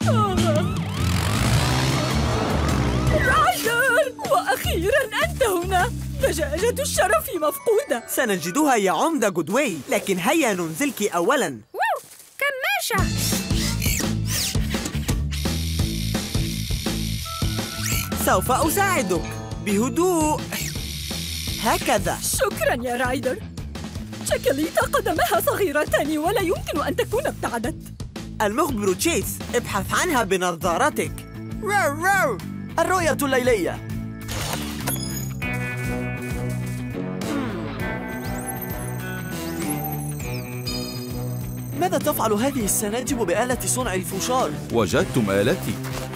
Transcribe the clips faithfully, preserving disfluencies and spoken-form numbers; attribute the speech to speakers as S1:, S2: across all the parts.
S1: رايدر، وأخيراً أنت هنا. دجاجة الشرف مفقودة.
S2: سنجدها يا عمدة جودواي، لكن هيا ننزلك أولاً.
S3: واو، كماشة.
S2: سوف أساعدك بهدوء. هكذا.
S1: شكراً يا رايدر. شكليتا قدمها صغيرتان ولا يمكن أن تكون ابتعدت.
S2: المخبر تشيس، ابحث عنها بنظارتك.
S4: راو راو، الرؤية الليلية. ماذا تفعل هذه السناجب بآلة صنع الفشار؟
S5: وجدتم آلتي.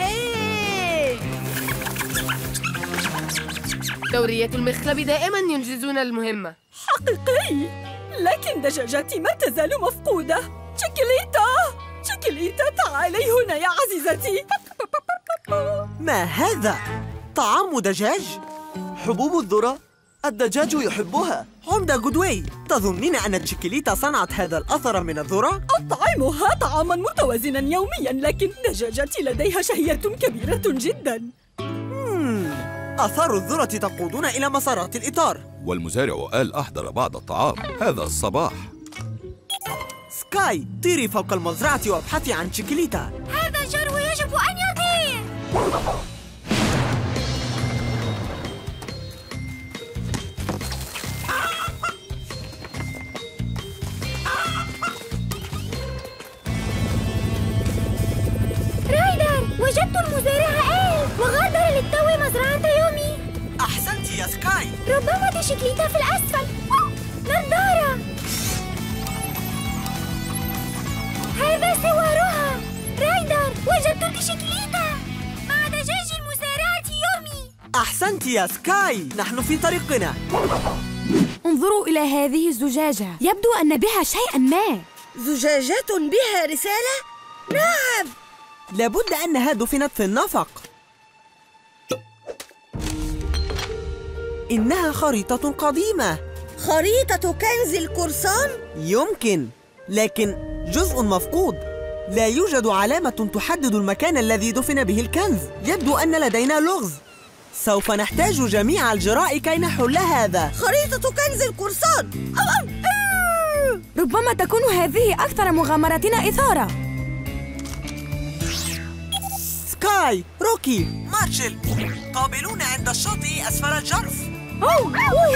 S3: دورية المخلب دائما ينجزون المهمة.
S1: حقيقي، لكن دجاجتي ما تزال مفقودة. شكليتا، شكليتا تعالي هنا يا عزيزتي.
S2: ما هذا؟ طعام دجاج؟
S4: حبوب الذرة؟ الدجاج يحبها.
S2: عمدة جودواي، تظنين أن تشيكيليتا صنعت هذا الأثر من الذرة؟
S1: أطعمها طعاماً متوازناً يومياً، لكن دجاجتي لديها شهية كبيرة جداً.
S2: مم. آثار الذرة تقودون إلى مسارات الإطار.
S5: والمزارع آل أحضر بعض الطعام هذا الصباح.
S2: سكاي، طيري فوق المزرعة وابحثي عن شيكيليتا.
S3: هذا جرو يجب أن يطير. رايدر، وجدت المزارع آل وغادر للتو مزرعة يومي.
S2: أحسنت يا سكاي.
S3: ربما تشيكليتا في الأسفل. نظارة. هذا سوارها. رايدر، وجدت تشيكليتا مع دجاج المزارعة يومي.
S2: أحسنت يا سكاي، نحن في طريقنا.
S6: انظروا إلى هذه الزجاجة، يبدو أن بها شيئاً ما.
S7: زجاجات بها رسالة؟ نعم.
S2: لابد أنها دفنت في النفق. إنها خريطة قديمة.
S7: خريطة كنز القرصان؟
S2: يمكن، لكن جزء مفقود. لا يوجد علامة تحدد المكان الذي دفن به الكنز. يبدو أن لدينا لغز. سوف نحتاج جميع الجراء كي نحل هذا.
S7: خريطة كنز القرصان.
S6: ربما تكون هذه أكثر مغامرتنا إثارة.
S2: سكاي، روكي، مارشل، قابلونا عند الشاطئ أسفل الجرف.
S6: واو!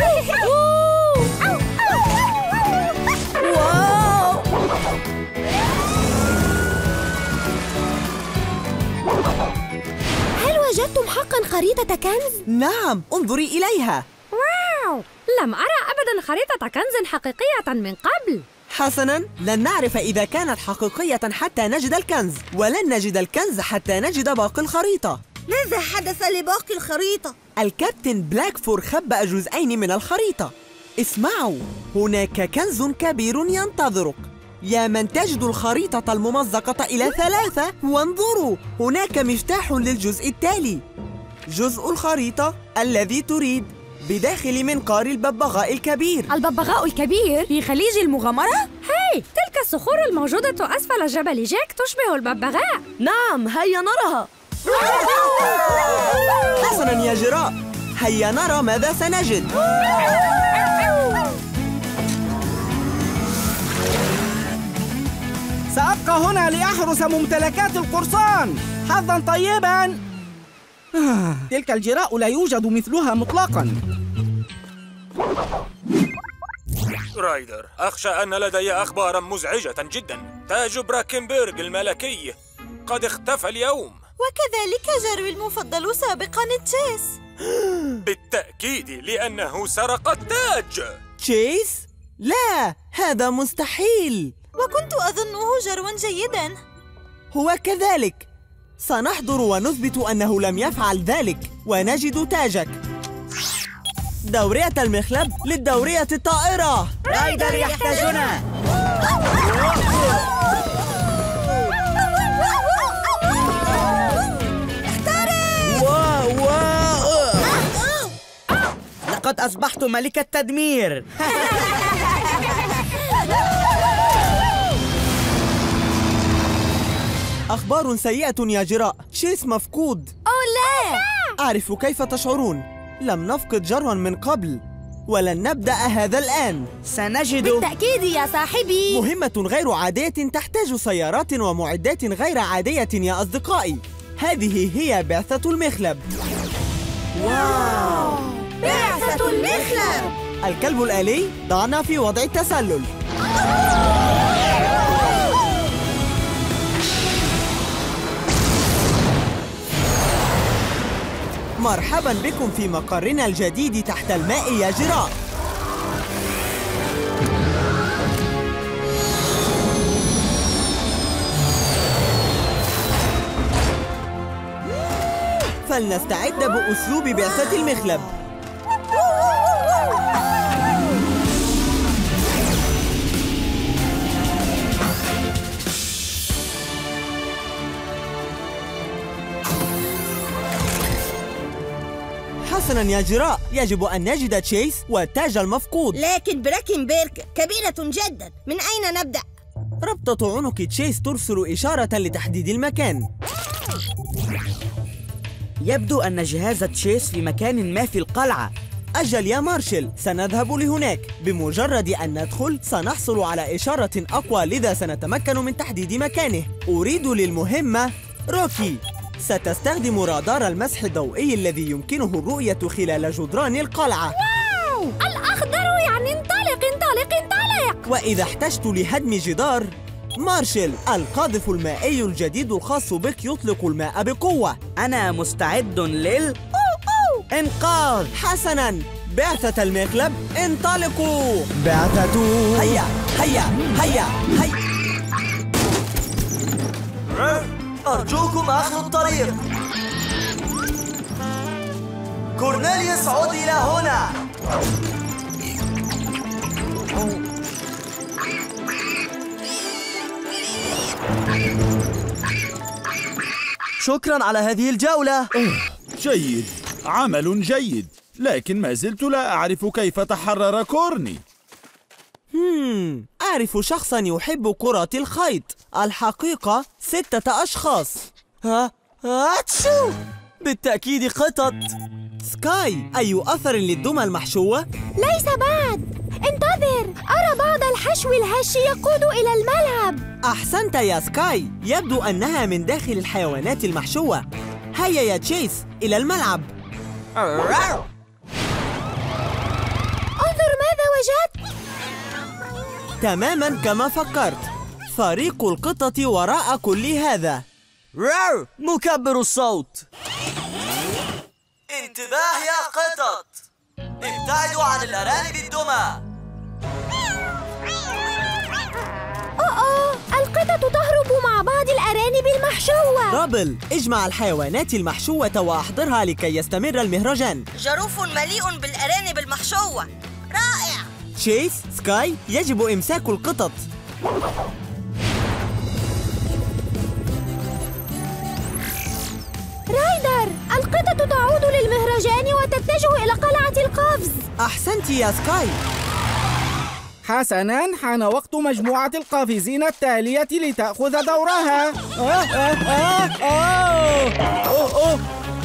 S3: هل وجدتم حقاً خريطة كنز؟
S2: نعم، انظري إليها.
S6: واو! لم أرى أبداً خريطة كنز حقيقية من قبل.
S2: حسناً، لن نعرف إذا كانت حقيقية حتى نجد الكنز، ولن نجد الكنز حتى نجد باقي الخريطة.
S7: ماذا حدث لباقي الخريطة؟
S2: الكابتن بلاكفور خبأ جزئين من الخريطة. اسمعوا، هناك كنز كبير ينتظرك. يا من تجد الخريطة الممزقة إلى ثلاثة، وانظروا، هناك مفتاح للجزء التالي. جزء الخريطة الذي تريد بداخل منقار الببغاء الكبير.
S6: الببغاء الكبير في خليج المغامرة؟ هاي، تلك الصخور الموجودة أسفل جبل جاك تشبه الببغاء.
S7: نعم، هيا نراها.
S2: حسناً يا جراء، هيا نرى ماذا سنجد.
S8: سأبقى هنا لأحرس ممتلكات القرصان. حظاً طيباً. تلك الجراء لا يوجد مثلها مطلقاً.
S9: رايدر، أخشى أن لدي أخباراً مزعجة جداً. تاج براكنبرغ الملكي قد اختفى اليوم.
S7: وكذلك جاري المفضل سابقاً تشيس.
S9: بالتأكيد، لأنه سرق التاج.
S2: تشيس؟ لا، هذا مستحيل.
S7: وكنت أظنه جرواً جيداً.
S2: هو كذلك. سنحضر ونثبت أنه لم يفعل ذلك ونجد تاجك. دورية المخلب للدورية الطائرة.
S4: رايدر يحتاجنا.
S8: واو واو. لقد أصبحت ملك التدمير.
S2: أخبار سيئة يا جراء، تشيس مفقود.
S6: أوه لا!
S2: أعرف كيف تشعرون. لم نفقد جروا من قبل، ولن نبدأ هذا الآن.
S8: سنجد.
S6: بالتأكيد يا صاحبي.
S2: مهمة غير عادية تحتاج سيارات ومعدات غير عادية يا أصدقائي. هذه هي بعثة المخلب.
S6: واو! بعثة المخلب.
S2: الكلب الآلي ضعنا في وضع التسلل. مرحبا بكم في مقرنا الجديد تحت الماء يا جراء. فلنستعد بأسلوب بعثة المخلب. حسناً يا جراء، يجب أن نجد تشيس والتاج المفقود.
S7: لكن براكنبيرغ كبيرة جدا، من أين نبدأ؟
S2: ربطة عنق تشيس ترسل إشارة لتحديد المكان.
S8: يبدو أن جهاز تشيس في مكان ما في القلعة.
S2: أجل يا مارشل، سنذهب لهناك. بمجرد أن ندخل سنحصل على إشارة أقوى، لذا سنتمكن من تحديد مكانه. أريد للمهمة روكي. ستستخدم رادار المسح الضوئي الذي يمكنه الرؤية خلال جدران القلعة.
S6: واو! الأخضر يعني انطلق انطلق انطلق.
S2: وإذا احتجت لهدم جدار، مارشل القاذف المائي الجديد الخاص بك يطلق الماء بقوة.
S8: أنا مستعد لل إنقاذ.
S2: حسناً، بعثة المخلب انطلقوا. بعثة هيا هيا هيا هيا.
S4: أرجوكم أخذوا الطريق. كورنيليوس عد إلى هنا. شكراً على هذه الجولة.
S10: جيد، عمل جيد، لكن ما زلت لا أعرف كيف تحرر كورني.
S2: هم أعرف شخصاً يحب كرة الخيط. الحقيقة ستة أشخاص.
S4: ها؟ أتشو! بالتأكيد قطط.
S2: سكاي، أي أثر للدمى المحشوة؟
S3: ليس بعد. انتظر، أرى بعض الحشو الهش يقود إلى الملعب.
S2: أحسنت يا سكاي، يبدو أنها من داخل الحيوانات المحشوة. هيا يا تشيس إلى الملعب.
S3: انظر ماذا وجدت.
S2: تماماً كما فكرت. فريق القطط وراء كل هذا.
S4: راو، مكبر الصوت. انتباه يا قطط، ابتعدوا عن الأرانب الدمى.
S3: أوه، القطط تهرب مع بعض الأرانب المحشوة.
S2: رابل، اجمع الحيوانات المحشوة وأحضرها لكي يستمر المهرجان.
S7: جروف مليء بالأرانب المحشوة، رائع.
S2: تشيس، سكاي، يجب إمساك القطط.
S3: رايدر، القطط تعود للمهرجان وتتجه إلى قلعة القفز.
S2: أحسنت يا سكاي.
S8: حسناً، حان وقت مجموعة القافزين التالية لتأخذ دورها. آه آه آه آه. أوه أوه.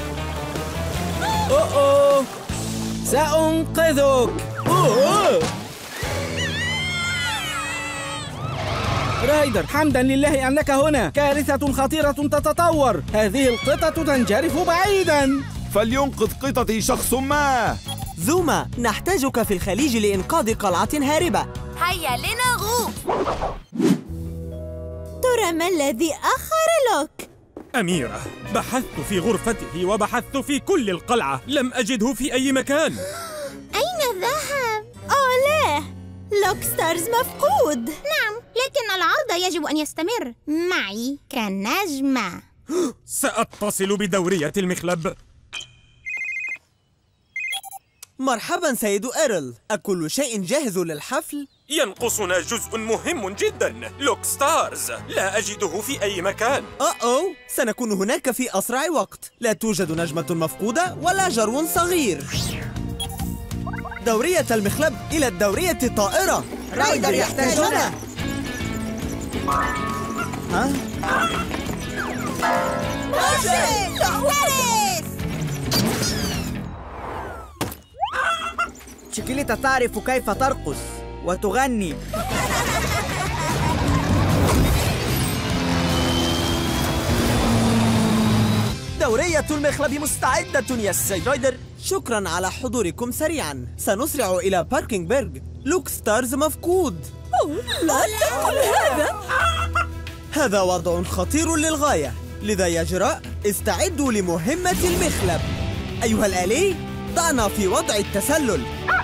S8: أوه أوه. سأنقذك. أوه. رايدر، حمداً لله أنك هنا. كارثة خطيرة تتطور. هذه القطط تنجرف بعيداً.
S10: فلينقذ قطتي شخص ما.
S2: زوما، نحتاجك في الخليج لإنقاذ قلعة هاربة.
S6: هيا لنغوص.
S7: ترى ما الذي أخر لوك؟
S9: أميرة، بحثت في غرفته وبحثت في كل القلعة، لم أجده في أي مكان.
S3: أين ذهب؟
S7: أوليه، لوك ستارز مفقود.
S3: نعم، لكن العرض يجب أن يستمر معي كنجمة.
S9: سأتصل بدورية المخلب.
S2: مرحبا سيد إيرل، أكل شيء جاهز للحفل؟
S9: ينقصنا جزء مهم جدا، لوك ستارز، لا أجده في أي مكان.
S2: أوه، سنكون هناك في أسرع وقت. لا توجد نجمة مفقودة ولا جرو صغير. دورية المخلب إلى الدورية الطائرة.
S4: رايدر يحتاجنا.
S2: ها؟
S8: تشيكيليتا تعرف كيف ترقص وتغني.
S4: دورية المخلب مستعدة يا سيد رايدر.
S2: شكراً على حضوركم سريعاً. سنسرع إلى باركينج بيرغ. لوك ستارز مفقود.
S1: أوه لا تقل هذا.
S2: هذا وضع خطير للغاية، لذا يا جراء استعدوا لمهمة المخلب. أيها الآلي، ضعنا في وضع التسلل.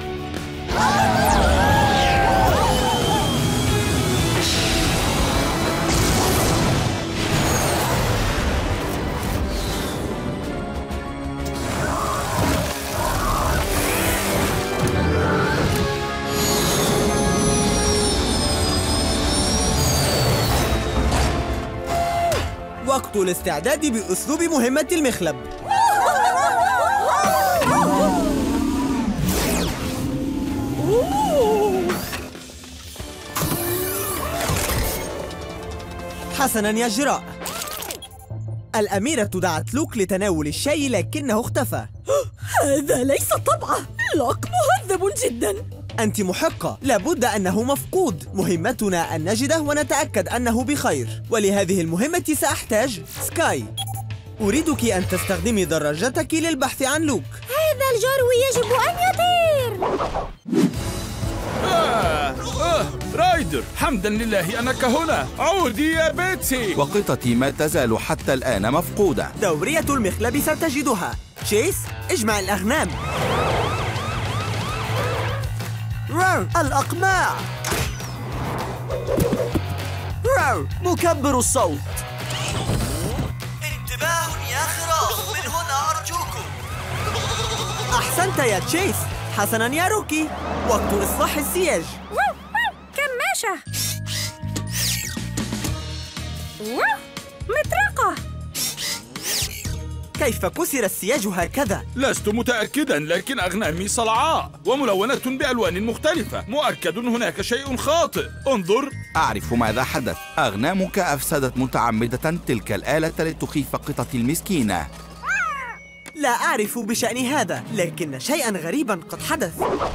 S2: وقت الاستعداد بأسلوب مهمة المخلب. حسناً يا جراء. الأميرة دعت لوك لتناول الشاي لكنه اختفى.
S1: هذا ليس طبعه. لوك مهذب جداً.
S2: أنت محقة، لابد أنه مفقود. مهمتنا أن نجده ونتأكد أنه بخير، ولهذه المهمة سأحتاج سكاي. أريدك أن تستخدمي دراجتك للبحث عن لوك.
S3: هذا الجرو يجب أن يطير.
S10: آه آه رايدر، حمدا لله أنك هنا. عودي يا بيتسي.
S5: وقطتي ما تزال حتى الآن مفقودة.
S2: دورية المخلب ستجدها. تشيس، اجمع الأغنام.
S4: راو الأقماع. راو مكبر الصوت. انتباه يا خراف، من هنا أرجوكم.
S2: أحسنت يا تشيس. حسناً يا روكي. وقت إصلاح السياج.
S6: كماشة. مطرقة.
S2: كيف كسر السياج هكذا؟
S10: لست متأكداً، لكن أغنامي صلعاء وملونة بألوان مختلفة. مؤكد هناك شيء خاطئ. انظر.
S5: أعرف ماذا حدث. أغنامك أفسدت متعمدة تلك الآلة لتخيف قطتي المسكينة.
S2: لا أعرف بشأن هذا، لكن شيئاً غريباً قد حدث.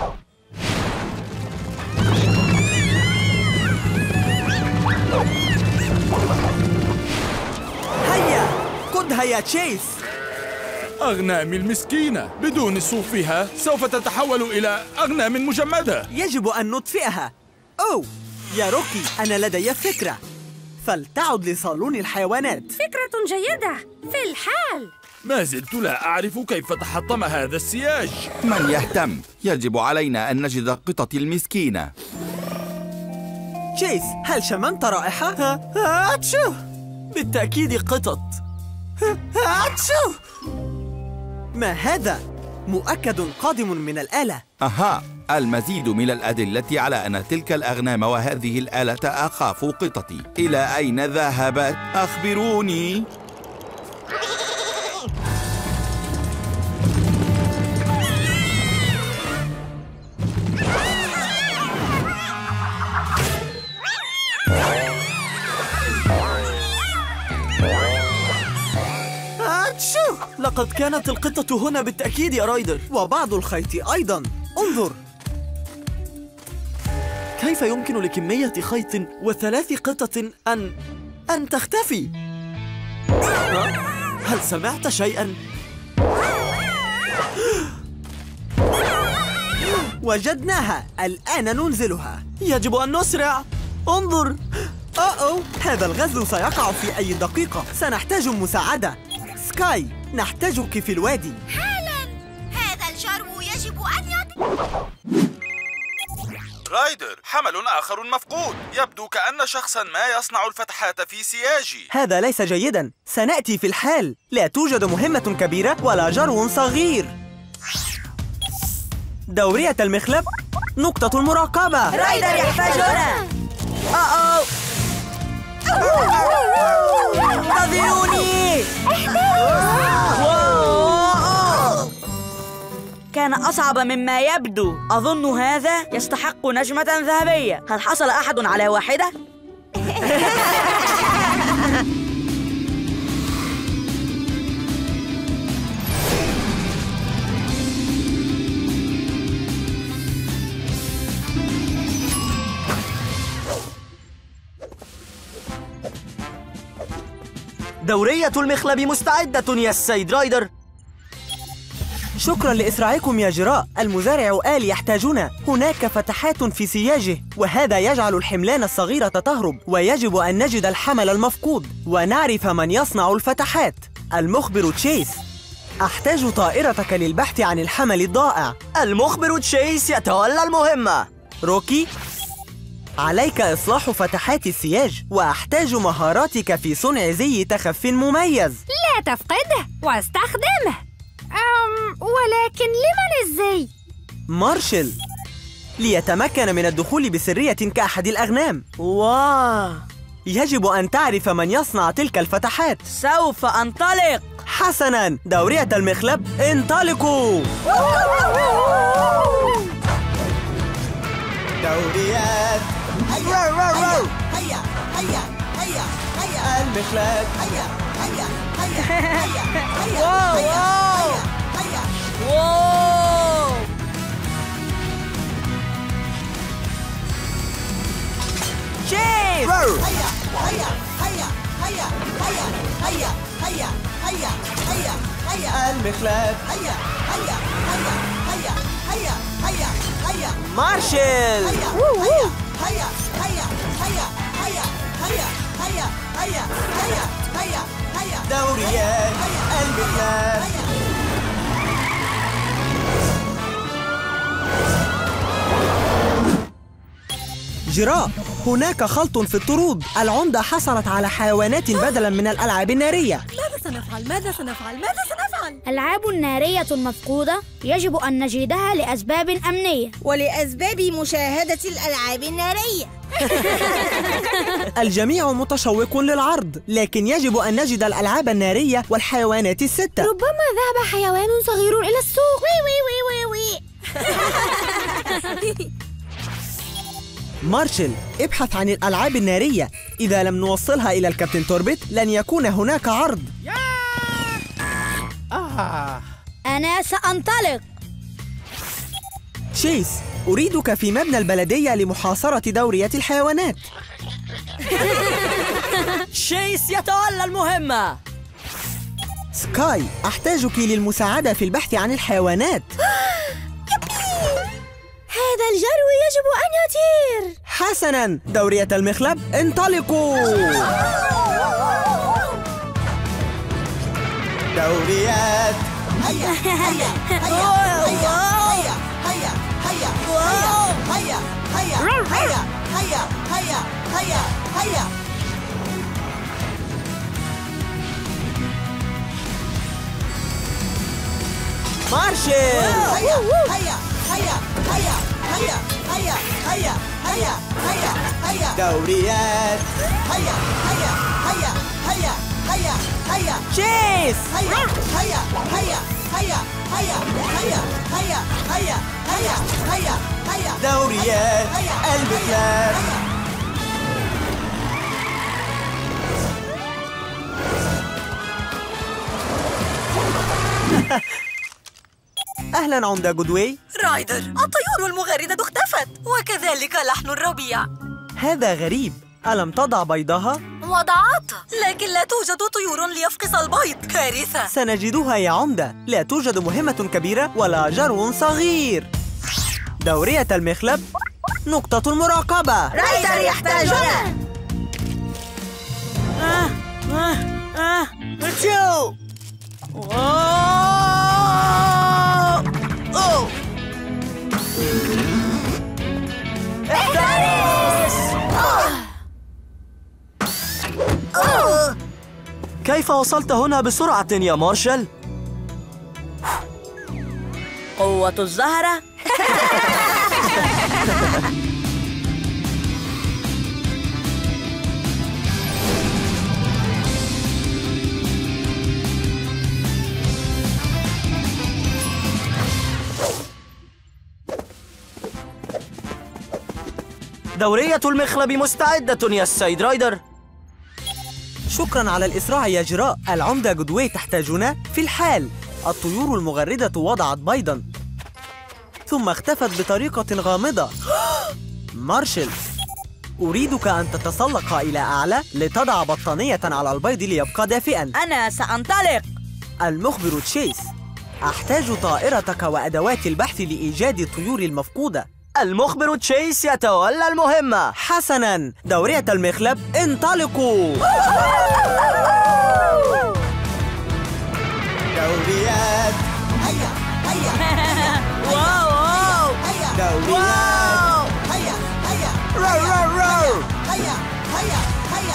S2: هيا قدها يا تشيس.
S10: أغنامي المسكينة بدون صوفها سوف تتحول إلى أغنام مجمدة.
S2: يجب أن نطفئها. أوه يا روكي، أنا لدي فكرة. فلتعد لصالون الحيوانات.
S6: فكرة جيدة في الحال.
S10: ما زلت لا أعرف كيف تحطم هذا السياج.
S5: من يهتم؟ يجب علينا أن نجد قطتي المسكينة.
S2: تشيس، هل شممت رائحة؟
S4: هاتشو، بالتأكيد قطط. هاتشو.
S2: ما هذا؟ مؤكد قادم من الآلة.
S5: أها، المزيد من الأدلة على أن تلك الأغنام وهذه الآلة أخاف قطتي. إلى أين ذهبت؟ أخبروني.
S4: لقد كانت القطة هنا بالتأكيد يا رايدر.
S2: وبعض الخيط أيضاً. انظر.
S4: كيف يمكن لكمية خيط وثلاث قطط أن أن تختفي؟ هل سمعت شيئاً؟
S2: وجدناها. الآن ننزلها.
S4: يجب أن نسرع. انظر.
S2: أوه، هذا الغزل سيقع في أي دقيقة. سنحتاج مساعدة. سكاي، نحتاجك في الوادي
S3: حالاً. هذا الجرو يجب أن يطير.
S10: رايدر، حمل آخر مفقود. يبدو كأن شخصاً ما يصنع الفتحات في سياجي.
S2: هذا ليس جيداً. سنأتي في الحال. لا توجد مهمة كبيرة ولا جرو صغير. دورية المخلب، نقطة المراقبة.
S7: رايدر يحتاجنا.
S2: أوه انتظروني.
S7: كان أصعب مما يبدو. أظن هذا يستحق نجمة ذهبية. هل حصل أحد على واحدة؟
S4: دورية المخلب مستعدة يا السيد رايدر.
S2: شكرا لإسراعكم يا جراء. المزارع آل يحتاجنا. هناك فتحات في سياجه، وهذا يجعل الحملان الصغيرة تهرب، ويجب أن نجد الحمل المفقود ونعرف من يصنع الفتحات. المخبر تشيس، أحتاج طائرتك للبحث عن الحمل الضائع.
S4: المخبر تشيس يتولى المهمة.
S2: روكي، عليك إصلاح فتحات السياج، وأحتاج مهاراتك في صنع زي تخف مميز.
S6: لا تفقده واستخدمه. أم ولكن لمن الزي؟
S2: مارشل، ليتمكن من الدخول بسرية كأحد الأغنام.
S7: واه،
S2: يجب أن تعرف من يصنع تلك الفتحات.
S7: سوف أنطلق.
S2: حسناً، دورية المخلب انطلقوا.
S8: دوريات هيا هيا هيا هيا هيا هيا المخلب هيا هيا هيا هيا هيا
S7: واو
S8: هيا
S7: واو.
S2: شيف،
S8: هيا هيا هيا هيا هيا هيا هيا هيا هيا هيا المخلب هيا هيا هيا هيا هيا هيا هيا
S2: مارشل،
S8: هيا هيا هيا هيا هيا هيا هيا هيا هيا هيا هيا هيا دوريات المخلب.
S2: جراء، هناك خلط في الطرود. العمدة حصلت على حيوانات بدلاً من الألعاب النارية.
S1: ماذا سنفعل؟ ماذا سنفعل؟ ماذا سنفعل؟
S3: ألعاب نارية مفقودة يجب أن نجدها لأسباب أمنية.
S11: ولأسباب مشاهدة الألعاب النارية.
S2: الجميع متشوق للعرض، لكن يجب أن نجد الألعاب النارية والحيوانات الستة.
S3: ربما ذهب حيوان صغير إلى السوق. وي وي وي وي وي.
S2: مارشل، ابحث عن الألعاب النارية. إذا لم نوصلها إلى الكابتن توربت لن يكون هناك عرض.
S8: آه.
S3: أنا سأنطلق.
S2: تشيس، أريدك في مبنى البلدية لمحاصرة دورية الحيوانات.
S7: شيس يتولى المهمة.
S2: سكاي، أحتاجك للمساعدة في البحث عن الحيوانات.
S3: هذا الجرو يجب أن يطير.
S2: حسناً، دورية المخلب انطلقوا.
S8: دوريات هيا هيا هيا هيا هيا هيا هيا هيا هيا هيا هيا هيا هيا هيا.
S2: مارشل،
S8: هيا هيا هيا هيا هيا هيا هيا هيا هيا هيا دوريات هيا هيا هيا هيا هيا هيا
S2: تشيس،
S8: هيا هيا هيا هيا هيا هيا هيا هيا هيا هيا هيا دوريات المخلب.
S2: أهلاً عمدة جودوي.
S1: رايدر، الطيور المغردة اختفت، وكذلك لحن الربيع.
S2: هذا غريب. ألم تضع بيضها؟
S1: وضعت، لكن لا توجد طيور ليفقس البيض. كارثة.
S2: سنجدها يا عمدة. لا توجد مهمة كبيرة ولا جرو صغير. دورية المخلب، نقطة المراقبة.
S11: رايدر يحتاجنا.
S7: آه آه آه
S8: شو
S7: أوه.
S4: كيف وصلت هنا بسرعة يا مارشال؟
S7: قوة الزهرة.
S4: دورية المخلب مستعدة يا السيد رايدر.
S2: شكراً على الإسراع يا جراء. العمدة جودوي تحتاجنا في الحال. الطيور المغردة وضعت بيضاً ثم اختفت بطريقة غامضة. مارشل، أريدك أن تتسلق إلى أعلى لتضع بطانية على البيض ليبقى دافئا.
S7: أنا سأنطلق.
S2: المخبر تشيس، أحتاج طائرتك وأدوات البحث لإيجاد الطيور المفقودة.
S8: المخبر تشيس يتولى المهمة.
S2: حسناً، دورية المخلب انطلقوا.
S8: دوريات هيا هيا
S7: واو واو
S8: دوريات هيا هيا رو رو رو هيا هيا هيا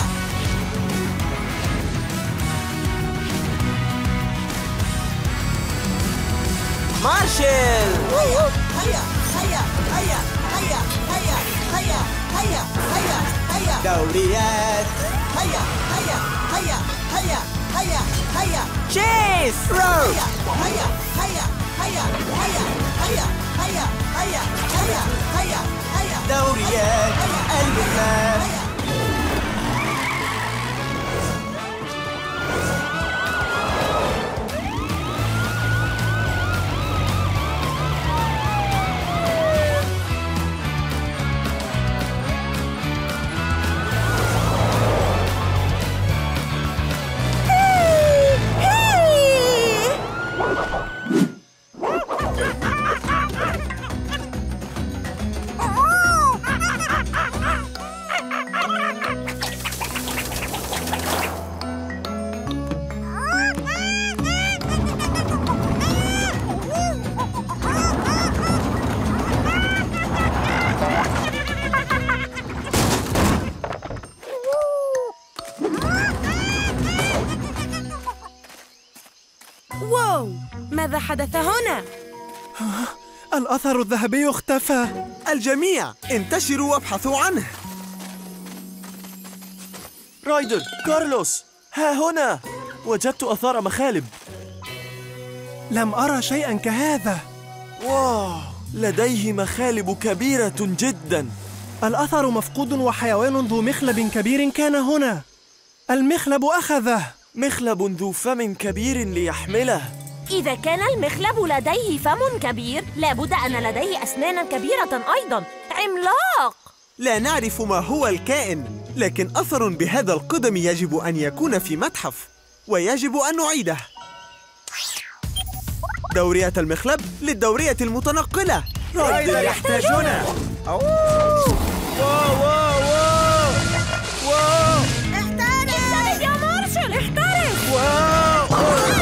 S2: مارشل.
S8: هيا هيا هيا هيا هيا هيا هيا هيا هيا هيا دوريات هيا هيا هيا هيا هيا هيا
S2: تشيس.
S8: هيا هيا هيا هيا هيا هيا هيا هيا هيا هيا هيا دوريات المخلب.
S6: واو، ماذا حدث هنا؟
S2: الأثر الذهبي اختفى. الجميع انتشروا وابحثوا عنه.
S4: رايدر، كارلوس، ها هنا وجدت آثار مخالب.
S2: لم أرى شيئا كهذا.
S4: واو، لديه مخالب كبيرة جدا.
S2: الأثر مفقود وحيوان ذو مخلب كبير كان هنا. المخلب أخذه.
S4: مخلب ذو فم كبير ليحمله.
S3: إذا كان المخلب لديه فم كبير، لابد أن لديه أسنانا كبيرة أيضاً. عملاق!
S2: لا نعرف ما هو الكائن، لكن أثر بهذا القدم يجب أن يكون في متحف، ويجب أن نعيده. دورية المخلب للدورية المتنقلة.
S8: رايدر يحتاجنا. واو واو واو واو
S3: احترس يا مارشل، احترس.
S8: واو.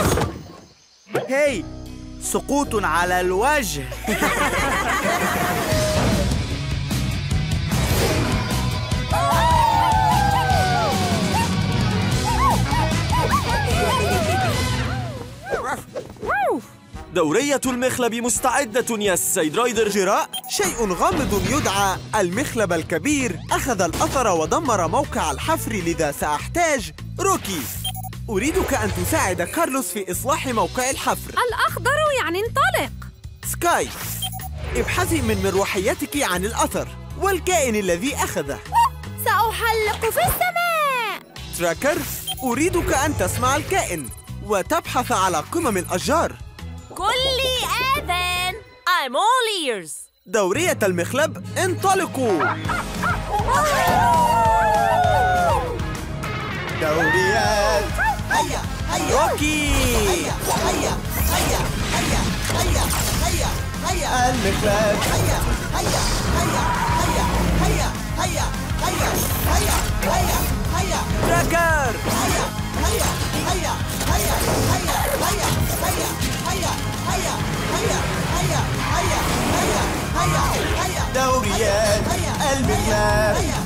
S8: هاي، سقوط على الوجه.
S4: دورية المخلب مستعدة يا سيد رايدر.
S2: جراء شيء غامض يدعى المخلب الكبير أخذ الأثر ودمر موقع الحفر، لذا سأحتاج روكي. أريدك أن تساعد كارلوس في إصلاح موقع الحفر.
S6: الأخضر يعني انطلق.
S2: سكاي، ابحثي من مروحيتك عن الأثر والكائن الذي أخذه.
S3: سأحلق في السماء.
S2: تراكر، أريدك أن تسمع الكائن وتبحث على قمم الأشجار.
S3: كلي آذان. I'm all ears.
S2: دورية المخلب انطلقوا.
S8: دوريات هيا هيا
S2: روكي.
S8: هيا هيا هيا هيا هيا هيا هيا المخلب. هيا هيا هيا هيا هيا هيا هيا هيا هيا هيا
S2: تراكر.
S8: هيا هيا هيا هيا هيا هيا هيا هيا هيا هيا هيا هيا هيا هيا هيا دوريات المخلب.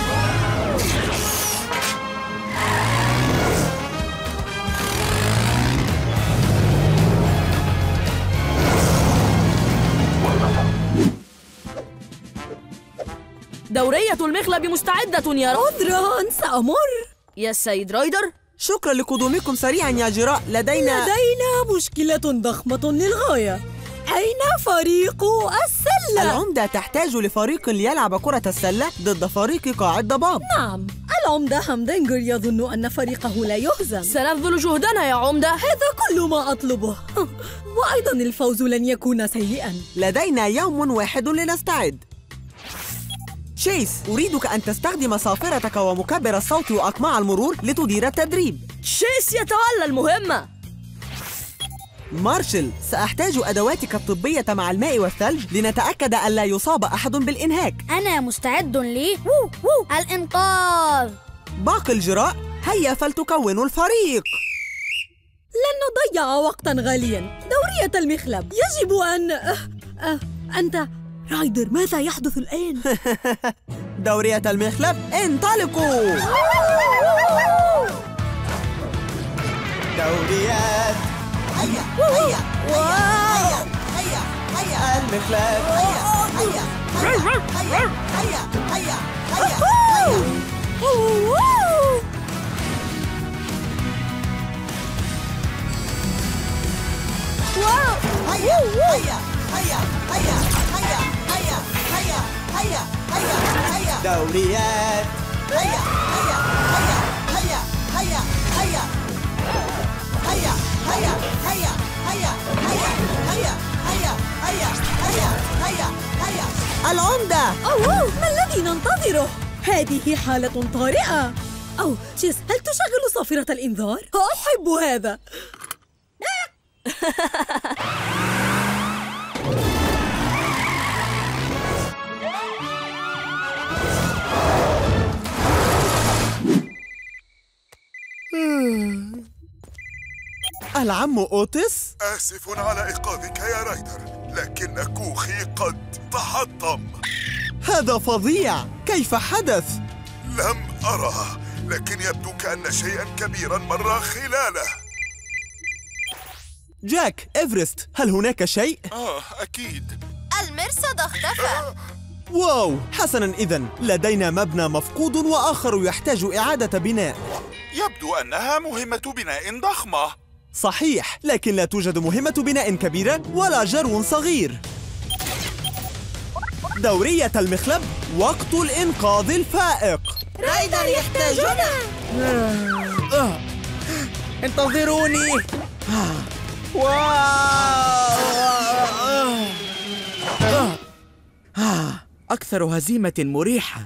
S7: دورية المخلب مستعدة يا
S1: عذراً، سأمر.
S7: يا سيد رايدر.
S2: شكرا لقدومكم سريعا يا جراء. لدينا
S1: لدينا مشكلة ضخمة للغاية. أين فريق السلة؟
S2: العمدة تحتاج لفريق ليلعب كرة السلة ضد فريق قاعد ضباب.
S1: نعم، العمدة همدنجر يظن أن فريقه لا يهزم.
S7: سنبذل جهدنا يا عمدة.
S1: هذا كل ما أطلبه. وأيضا الفوز لن يكون سيئا.
S2: لدينا يوم واحد لنستعد. تشيس، أريدك أن تستخدم صافرتك ومكبر الصوت وأقماع المرور لتدير التدريب.
S3: تشيس يتولى المهمة.
S2: مارشل، سأحتاج أدواتك الطبية مع الماء والثلج لنتأكد أن لا يصاب أحد بالإنهاك.
S6: أنا مستعد لي وو وو الإنقاذ.
S2: باقي الجراء، هيا فلتكونوا الفريق.
S1: لن نضيع وقتاً غالياً. دورية المخلب، يجب أن... أه أه أنت... رايدر، ماذا يحدث الآن؟
S2: دورية المخلب، انطلقوا!
S8: دوريات، هيا هيا هيا هيا هيا المخلب، هيا هيا هيا هيا هيا هيا هيا هيا هيا هيا هيا هيا هيا هيا هيا هيا هيا دوريات، هيا هيا هيا هيا هيا هيا هيا هيا هيا هيا هيا هيا هيا هيا هيا هيا هيا
S2: العمدة.
S1: أوه، ما الذي ننتظره؟ هذه حالة طارئة. أو تشيس، هل تشغل صافرة الإنذار؟ أحب هذا.
S2: العم أوتس؟
S12: آسف على إيقاظك يا رايدر، لكن كوخي قد تحطم.
S2: هذا فظيع، كيف حدث؟
S12: لم أره، لكن يبدو كأن شيئاً كبيراً مر خلاله.
S2: جاك، إيفرست، هل هناك شيء؟
S12: آه أكيد.
S11: المرصد اختفى.
S2: واو، حسناً إذن، لدينا مبنى مفقود وآخر يحتاج إعادة بناء.
S12: يبدو أنها مهمة بناء ضخمة.
S2: صحيح، لكن لا توجد مهمة بناء كبيرة ولا جرو صغير. دورية المخلب، وقت الإنقاذ الفائق.
S11: رايدر يحتاجنا.
S2: انتظروني.
S4: أكثر هزيمة مريحة.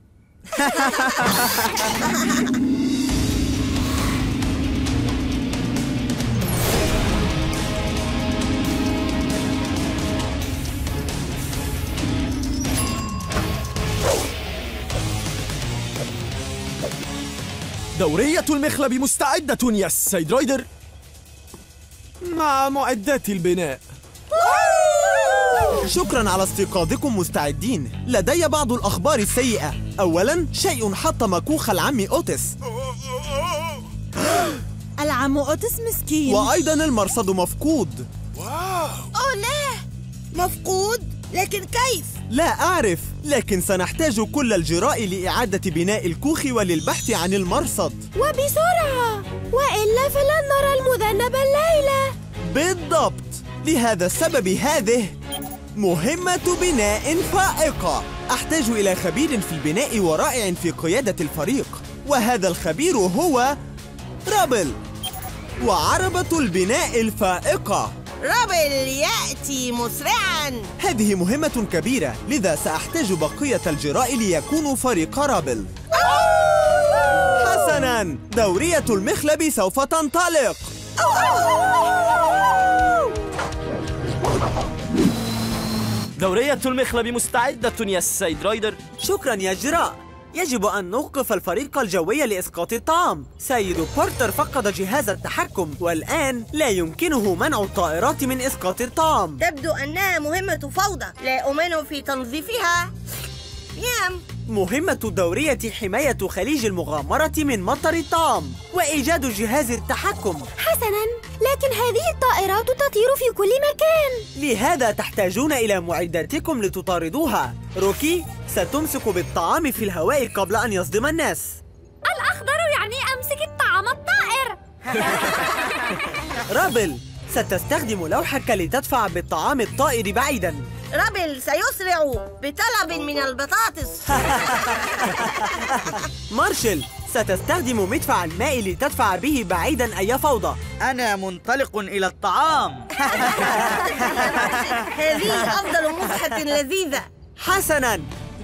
S10: دورية المخلب مستعدة يا سيد رايدر، مع معدات البناء.
S2: شكراً على استيقاظكم مستعدين. لدي بعض الأخبار السيئة. أولاً، شيء حطم كوخ العم أوتس.
S1: العم أوتس مسكين.
S2: وأيضاً المرصد مفقود.
S11: أوه لا، مفقود؟ لكن كيف؟
S2: لا أعرف، لكن سنحتاج كل الجراء لإعادة بناء الكوخ وللبحث عن المرصد.
S6: وبسرعة، وإلا فلن نرى المذنب الليلة.
S2: بالضبط، لهذا السبب هذه مهمة بناء فائقة. أحتاج إلى خبير في البناء ورائع في قيادة الفريق، وهذا الخبير هو رابل وعربة البناء الفائقة.
S11: رابل يأتي مسرعاً.
S2: هذه مهمة كبيرة، لذا سأحتاج بقية الجراء ليكونوا فريق رابل. حسناً، دورية المخلب سوف تنطلق.
S4: دورية المخلب مستعدة يا سيد رايدر.
S2: شكراً يا جراء. يجب أن نوقف الفريق الجوي لإسقاط الطعام. سيد بورتر فقد جهاز التحكم، والآن لا يمكنه منع الطائرات من إسقاط الطعام.
S11: تبدو أنها مهمة فوضى، لا أؤمن في تنظيفها. يام.
S2: مهمة الدورية حماية خليج المغامرة من مطر الطعام وإيجاد جهاز التحكم.
S6: حسناً، لكن هذه الطائرات تطير في كل مكان.
S2: لهذا تحتاجون إلى معداتكم لتطاردوها. روكي، ستمسك بالطعام في الهواء قبل أن يصدم الناس.
S6: الأخضر يعني أمسك الطعام الطائر.
S2: رابل، ستستخدم لوحك لتدفع بالطعام الطائر بعيداً.
S11: رابل سيسرع بطلب من البطاطس.
S2: مارشل، ستستخدم مدفع الماء لتدفع به بعيداً أي فوضى.
S7: أنا منطلق إلى الطعام.
S11: هذه أفضل مسحة لذيذة.
S2: حسناً،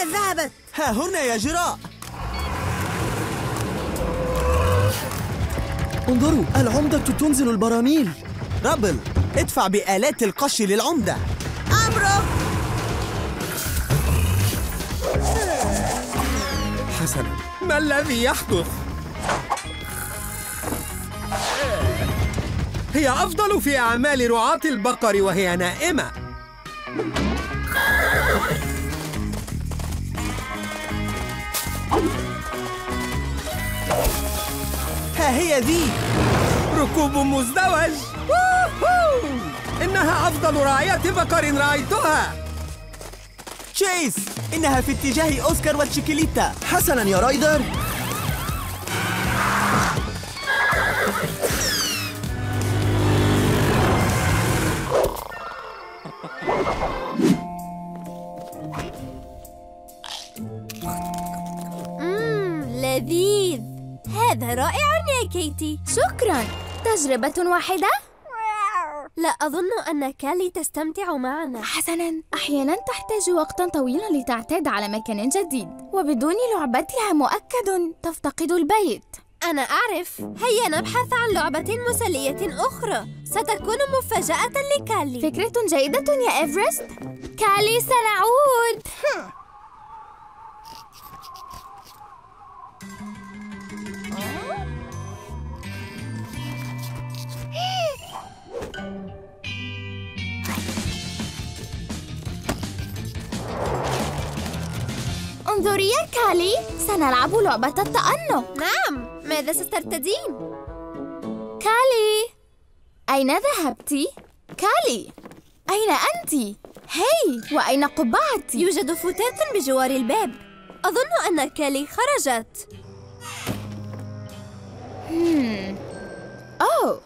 S11: أين ذهبت؟
S2: ها هنا يا جراء.
S4: انظروا، العمدة تنزل البراميل.
S2: رابل، ادفع بآلات القش للعمدة.
S11: أمره.
S13: حسنا، ما الذي يحدث؟ هي أفضل في أعمال رعاة البقر وهي نائمة.
S2: ها هي ذي
S13: ركوب مزدوج. ووهو! إنها أفضل راعية بقر رأيتها.
S2: تشيس، إنها في اتجاه أوسكار وتشيكيليتا.
S4: حسناً يا رايدر.
S14: مم، لذيذ. هذا رائع يا كيتي.
S6: شكراً. تجربة واحدة؟
S14: لا أظن أن كالي تستمتع معنا.
S6: حسناً، أحياناً تحتاج وقتاً طويلاً لتعتاد على مكان جديد، وبدون لعبتها مؤكد تفتقد البيت.
S14: أنا أعرف. هيا نبحث عن لعبة مسلية أخرى ستكون مفاجأة لكالي.
S6: فكرة جيدة يا إيفرست. كالي، سنعود. انظري يا كالي، سنلعب لعبة التأنق.
S14: نعم، ماذا سترتدين؟
S6: كالي، أين ذهبت؟ كالي، أين أنت؟ هاي، وأين قبعتي؟
S14: يوجد فتاة بجوار الباب. أظن أن كالي خرجت.
S6: هم. أوه.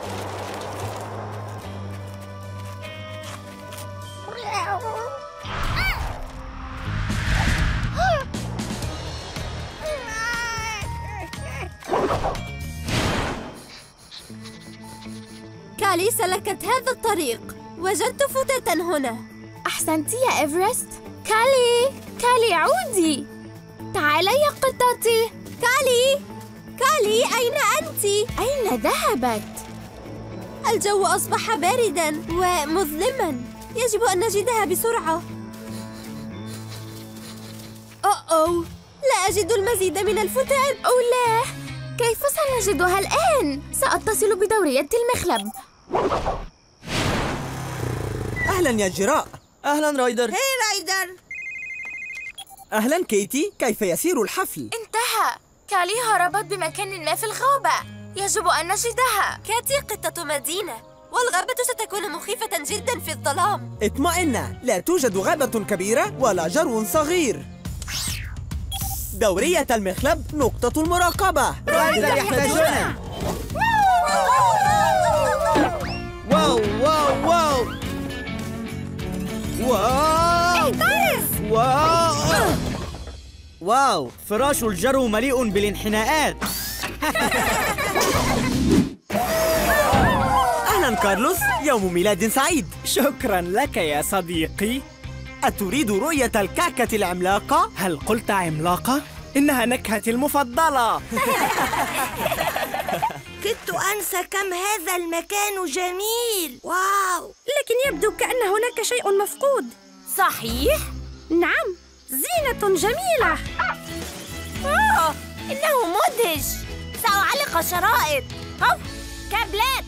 S14: كالي سلكت هذا الطريق. وجدت فتاة هنا.
S6: أحسنت يا إيفرست. كالي، كالي عودي. تعالي يا قطتي.
S14: كالي، كالي أين أنت؟
S6: أين ذهبت؟
S14: الجو أصبح بارداً ومظلماً. يجب أن نجدها بسرعة. أوه، لا أجد المزيد من الفتاة.
S6: أو لا، كيف سنجدها الآن؟ سأتصل بدورية المخلب.
S2: أهلاً يا جراء.
S4: أهلاً رايدر.
S11: هي رايدر.
S2: أهلاً كيتي، كيف يسير الحفل؟
S6: انتهى. كالي هربت بمكان ما في الغابة. يجب أن نجدها.
S14: كاتي قطة مدينة، والغابة ستكون مخيفة جداً في الظلام.
S2: اطمئن، لا توجد غابة كبيرة ولا جرو صغير. دورية المخلب نقطة المراقبة.
S8: رايدر يحتاجنا.
S4: واو واو واو واو. واو
S7: واو، فراش الجرو مليء بالانحناءات.
S2: أهلاً كارلوس، يوم ميلاد سعيد.
S15: شكراً لك يا صديقي.
S2: أتريد رؤية الكعكة العملاقة؟
S15: هل قلت عملاقة؟ إنها نكهتي المفضلة.
S11: كدت أنسى كم هذا المكان جميل. واو،
S6: لكن يبدو كأن هناك شيء مفقود.
S3: صحيح؟
S6: نعم، زينة جميلة.
S3: آه، إنه مدهش. سأعلق شرائط. هوب، كابلات.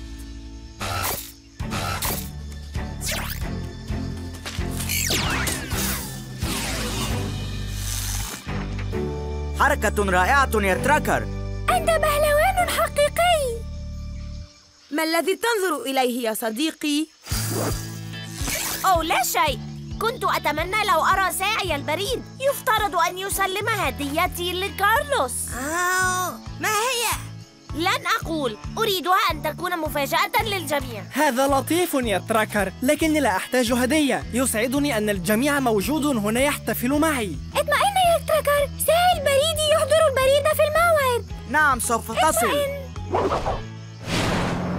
S7: حركة رائعة يا تراكر.
S6: أنت بهلوان حقيقي.
S11: ما الذي تنظر إليه يا صديقي؟
S3: أو لا شيء. كنت أتمنى لو أرى ساعي البريد. يفترض أن يسلم هديتي لكارلوس.
S11: آه، ما هي؟
S3: لن أقول. أريدها أن تكون مفاجأة للجميع.
S15: هذا لطيف يا تراكر، لكني لا أحتاج هدية. يسعدني أن الجميع موجود هنا يحتفل معي.
S6: اطمئن يا تراكر، ساعي البريد يحضر البريد في الموعد.
S7: نعم، سوف تصل.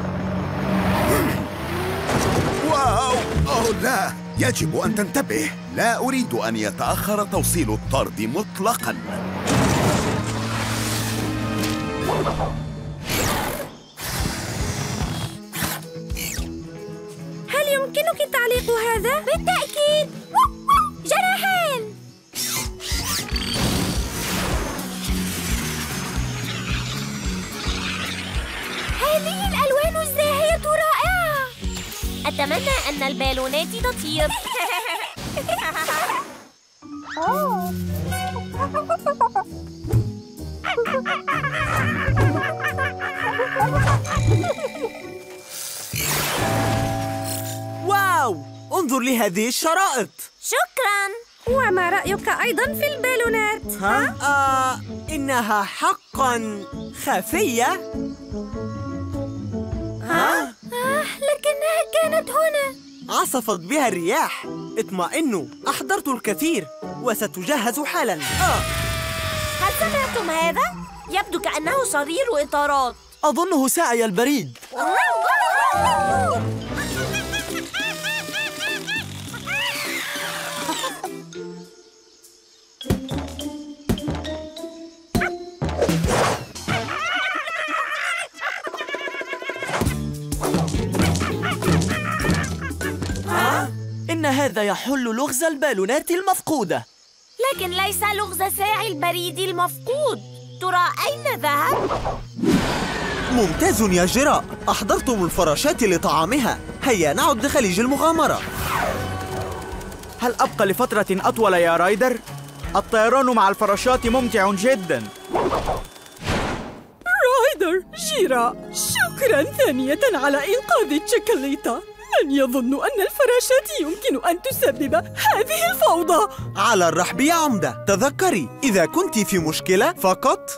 S12: واو، أوه لا، يجب أن تنتبه. لا أريد أن يتأخر توصيل الطرد مطلقاً.
S14: هل يمكنك تعليق هذا؟ بالتأكيد. جناحين. هذه الألوان الزاهية رائعة.
S3: أتمنى أن البالونات تطير.
S2: واو! انظر لهذه الشرائط.
S3: شكراً.
S14: وما رأيك أيضاً في البالونات؟
S2: ها؟ آه، إنها حقاً خفية.
S14: ها؟ آه، لكنها كانت هنا.
S2: عصفت بها الرياح. اطمئنوا، أحضرت الكثير وستجهز حالاً. آه.
S3: هل سمعتم هذا؟ يبدو كأنه صرير إطارات.
S4: أظنه ساعي البريد. إن هذا يحل لغز البالونات المفقودة.
S3: لكن ليس لغز ساعي البريد المفقود. ترى أين ذهب؟
S2: ممتاز يا جراء، أحضرتم الفراشات لطعامها. هيا نعد لخليج المغامرة.
S16: هل أبقى لفترة أطول يا رايدر؟ الطيران مع الفراشات ممتع جدا.
S1: رايدر، جيراء، شكرا ثانية على إنقاذ تشيكاليتا. من يظن أن الفراشات يمكن أن تسبب هذه الفوضى؟
S2: على الرحب يا عمدة. تذكري، إذا كنت في مشكلة فقط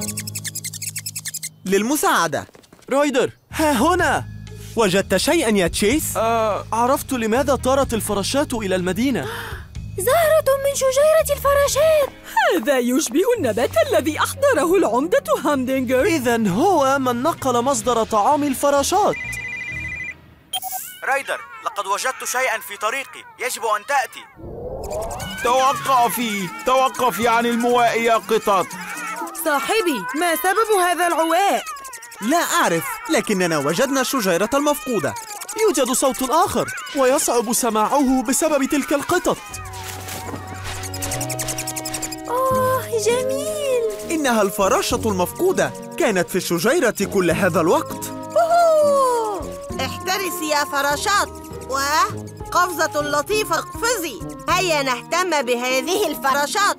S2: للمساعدة.
S4: رايدر، ها هنا.
S2: وجدت شيئا يا تشيس؟
S4: آه، عرفت لماذا طارت الفراشات إلى المدينة.
S14: زهرة من شجيرة الفراشات.
S1: هذا يشبه النبات الذي أحضره العمدة هامدينجر.
S4: إذن هو من نقل مصدر طعام الفراشات.
S16: رايدر، لقد وجدت شيئا في طريقي، يجب أن تأتي.
S5: توقفي توقفي عن المواء يا قطط.
S17: صاحبي، ما سبب هذا العواء؟
S2: لا أعرف، لكننا وجدنا الشجيرة المفقودة.
S4: يوجد صوت آخر ويصعب سماعه بسبب تلك القطط.
S14: أوه، جميل.
S2: إنها الفراشة المفقودة، كانت في الشجيرة كل هذا الوقت.
S11: أوه. احترسي يا فراشات، وقفزة لطيفة اقفزي. هيا نهتم بهذه الفراشات.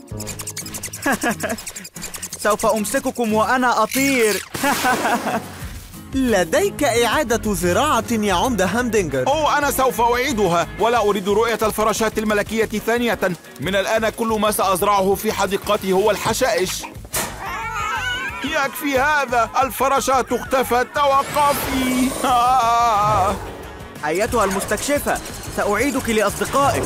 S16: سوف أمسككم وأنا أطير.
S2: لديك إعادة زراعة يا عمدة هامدينجر.
S5: أوه، أنا سوف أعيدها، ولا أريد رؤية الفراشات الملكية ثانية. من الآن كل ما سأزرعه في حديقتي هو الحشائش. يكفي هذا، الفراشات اختفت. توقفي. آه.
S16: أيتها المستكشفة، سأعيدك لأصدقائك.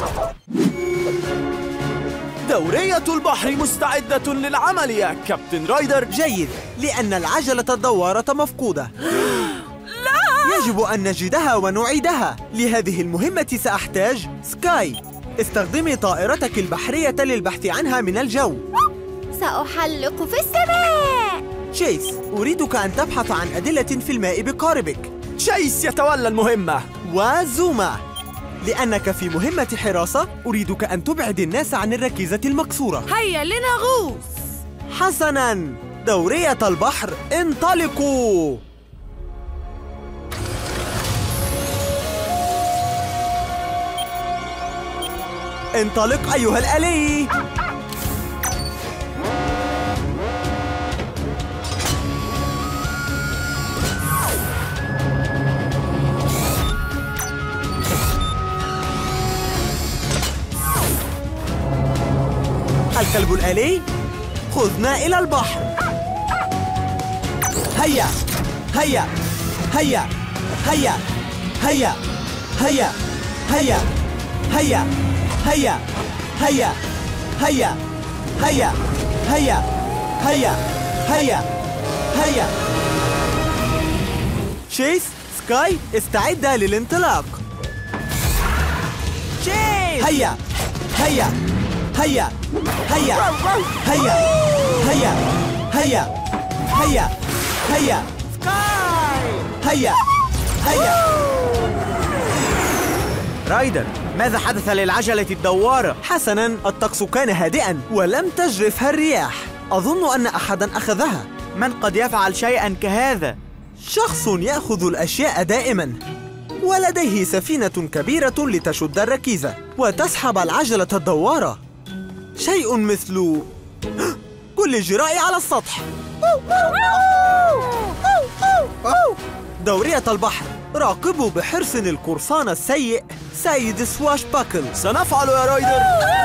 S4: دورية البحر مستعدة للعمل يا كابتن رايدر.
S2: جيد، لأن العجلة الدوارة مفقودة.
S1: لا!
S2: يجب أن نجدها ونعيدها. لهذه المهمة سأحتاج سكاي. استخدمي طائرتك البحرية للبحث عنها من الجو.
S14: سأحلق في السماء.
S2: تشيس، أريدك أن تبحث عن أدلة في الماء بقاربك.
S4: تشيس يتولى المهمة.
S2: وزوما، لأنك في مهمة حراسة، أريدك أن تبعد الناس عن الركيزة المكسورة.
S17: هيا لنغوص.
S2: حسناً، دورية البحر انطلقوا. انطلق أيها الآلي. الكلب الآلي، خذنا إلى البحر. هيا هيا هيا هيا هيا هيا هيا هيا هيا هيا هيا هيا هيا هيا هيا هيا. تشيس، سكاي، استعد للانطلاق.
S17: تشيس،
S2: هيا
S8: هيا هيا هيا هيا هيا هيا هيا هيا هيا هيا.
S16: رايدر، ماذا حدث للعجلة الدوارة؟
S2: حسناً، الطقس كان هادئاً ولم تجرفها الرياح. أظن أن أحداً أخذها.
S16: من قد يفعل شيئاً كهذا؟
S2: شخص يأخذ الأشياء دائماً، ولديه سفينة كبيرة لتشد الركيزة وتسحب العجلة الدوارة. شيء مثل كل الجراء على السطح. دورية البحر، راقبوا بحرص القرصان السيء سيد سواش باكل.
S4: سنفعل يا رايدر.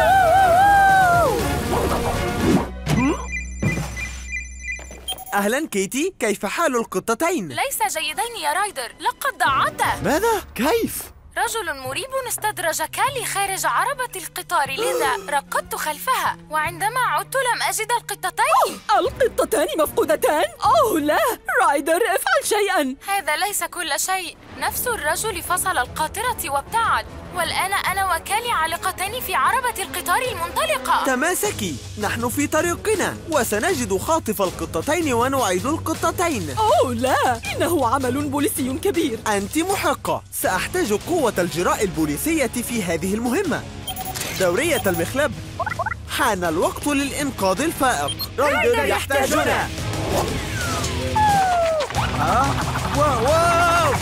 S2: أهلا كيتي، كيف حال القطتين؟
S6: ليس جيدين يا رايدر، لقد ضاعتا.
S4: ماذا؟ كيف؟
S6: رجل مريب استدرج كالي خارج عربة القطار، لذا ركضت خلفها، وعندما عدت لم أجد القطتين.
S1: القطتان مفقودتان؟ أوه لا، رايدر افعل شيئا.
S6: هذا ليس كل شيء، نفس الرجل فصل القاطرة وابتعد، والآن أنا وكالي عالقتان في عربة القطار المنطلقة.
S2: تماسكي، نحن في طريقنا وسنجد خاطف القطتين ونعيد القطتين.
S1: أوه لا، إنه عمل بوليسي كبير.
S2: أنت محقة، سأحتاج قوة الجراء البوليسية في هذه المهمة. دورية المخلب، حان الوقت للإنقاذ الفائق.
S16: رايدر يحتاجنا.
S2: ها؟ واو واو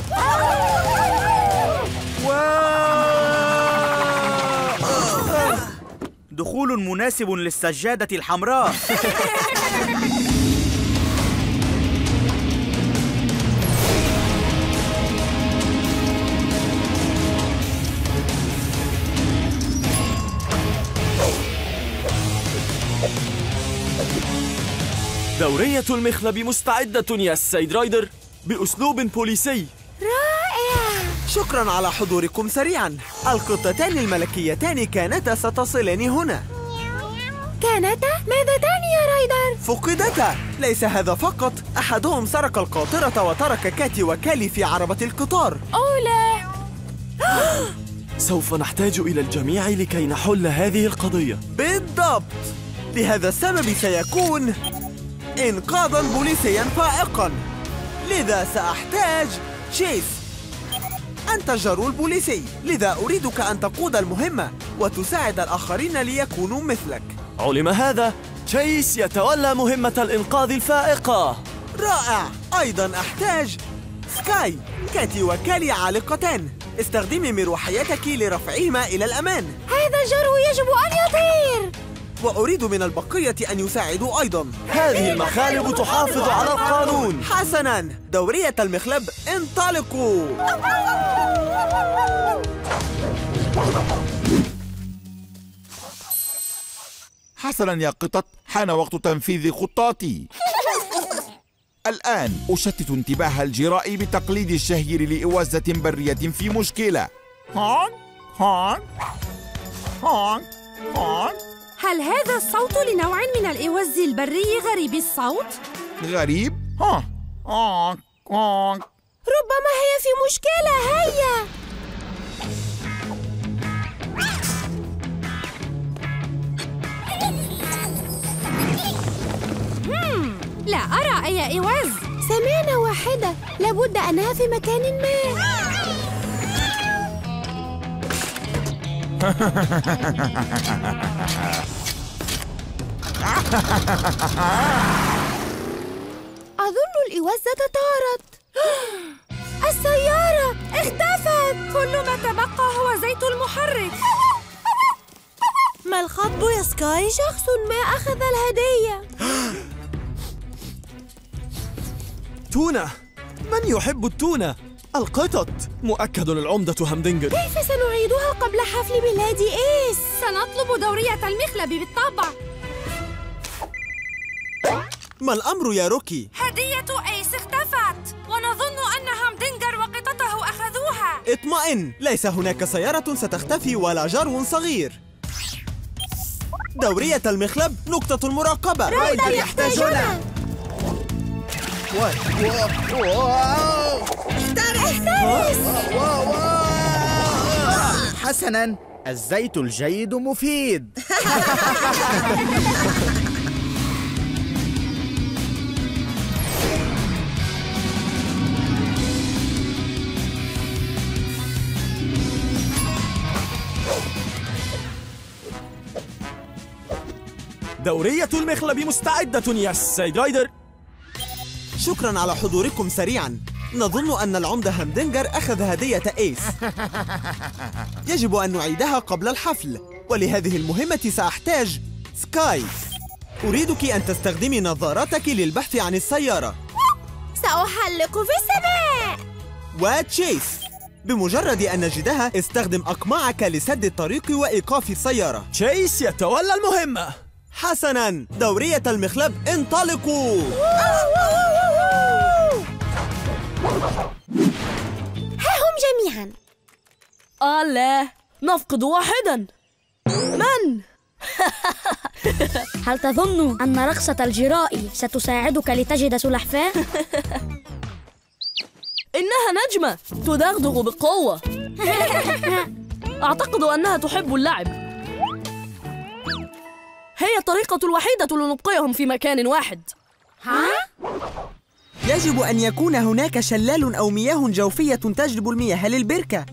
S16: دخول مناسب للسجادة الحمراء.
S4: دورية المخلب مستعدة يا السيد رايدر، بأسلوب بوليسي.
S2: رائع! شكراً على حضوركم سريعاً. القطتان الملكيتان كانتا ستصلان هنا.
S14: كانتا؟ ماذا تعني يا رايدر؟
S2: فقدتا. ليس هذا فقط، أحدهم سرق القاطرة وترك كاتي وكالي في عربة القطار.
S6: أولا
S4: سوف نحتاج إلى الجميع لكي نحل هذه القضية.
S2: بالضبط، لهذا السبب سيكون إنقاذاً بوليسياً فائقاً. لذا سأحتاج تشيس. أنت جرول بوليسي، لذا أريدك أن تقود المهمة وتساعد الآخرين ليكونوا مثلك.
S4: علم هذا، تشيس يتولى مهمة الإنقاذ الفائقة.
S2: رائع. أيضاً أحتاج سكاي. كاتي وكالي عالقتان، استخدمي مروحيتك لرفعهما إلى الأمان.
S14: هذا الجرو يجب أن يطير.
S2: وأريد من البقية أن يساعدوا أيضاً.
S4: هذه المخالب تحافظ على القانون.
S2: حسناً، دورية المخلب انطلقوا.
S5: حسناً يا قطط، حان وقت تنفيذ خطاتي. الآن أشتت انتباه الجراء بتقليد الشهير لإوازة برية في مشكلة. هون هون هون هون.
S14: هل هذا الصوت لنوع من الإوز البري غريب الصوت؟
S5: غريب؟ ها هون هون.
S14: ربما هي في مشكلة. هيا. لا أرى أي إوز. سمعنا واحدة، لابد أنها في مكان ما. أظن الإوزة طارت. السيارة اختفت. كل ما تبقى هو زيت المحرك.
S11: ما الخطب يا سكاي؟
S14: شخص ما أخذ الهدية.
S4: تونة! من يحب التونة؟ القطط! مؤكد العمدة همدنجر.
S14: كيف سنعيدها قبل حفل ميلاد إيس؟ سنطلب دورية المخلب بالطبع.
S2: ما الأمر يا روكي؟
S14: هدية إيس اختفت، ونظن أن همدنجر وقطته أخذوها.
S2: اطمئن، ليس هناك سيارة ستختفي ولا جرو صغير. دورية المخلب نقطة المراقبة.
S14: رايدر يحتاجنا.
S11: احترس.
S16: حسناً، الزيت الجيد مفيد.
S4: دورية المخلب مستعدة يا سيد رايدر.
S2: شكرا على حضوركم سريعا. نظن أن العمدة همدنجر أخذ هدية إيس. يجب أن نعيدها قبل الحفل، ولهذه المهمة سأحتاج سكاي. أريدك أن تستخدمي نظارتك للبحث عن السيارة.
S14: سأحلق في السماء.
S2: وتشيس، بمجرد أن نجدها استخدم أقماعك لسد الطريق وإيقاف السيارة.
S4: تشيس يتولى المهمة.
S2: حسناً، دورية المخلب انطلقوا.
S14: ها هم جميعاً.
S18: آه لا، نفقد واحداً. من؟
S19: هل تظن أن رقصة الجراء ستساعدك لتجد سلحفاة؟
S18: إنها نجمة تدغدغ بقوة. أعتقد أنها تحب اللعب. هي الطريقة الوحيدة لنبقيهم في مكان واحد.
S14: ها؟
S2: يجب أن يكون هناك شلال أو مياه جوفية تجلب المياه للبركة.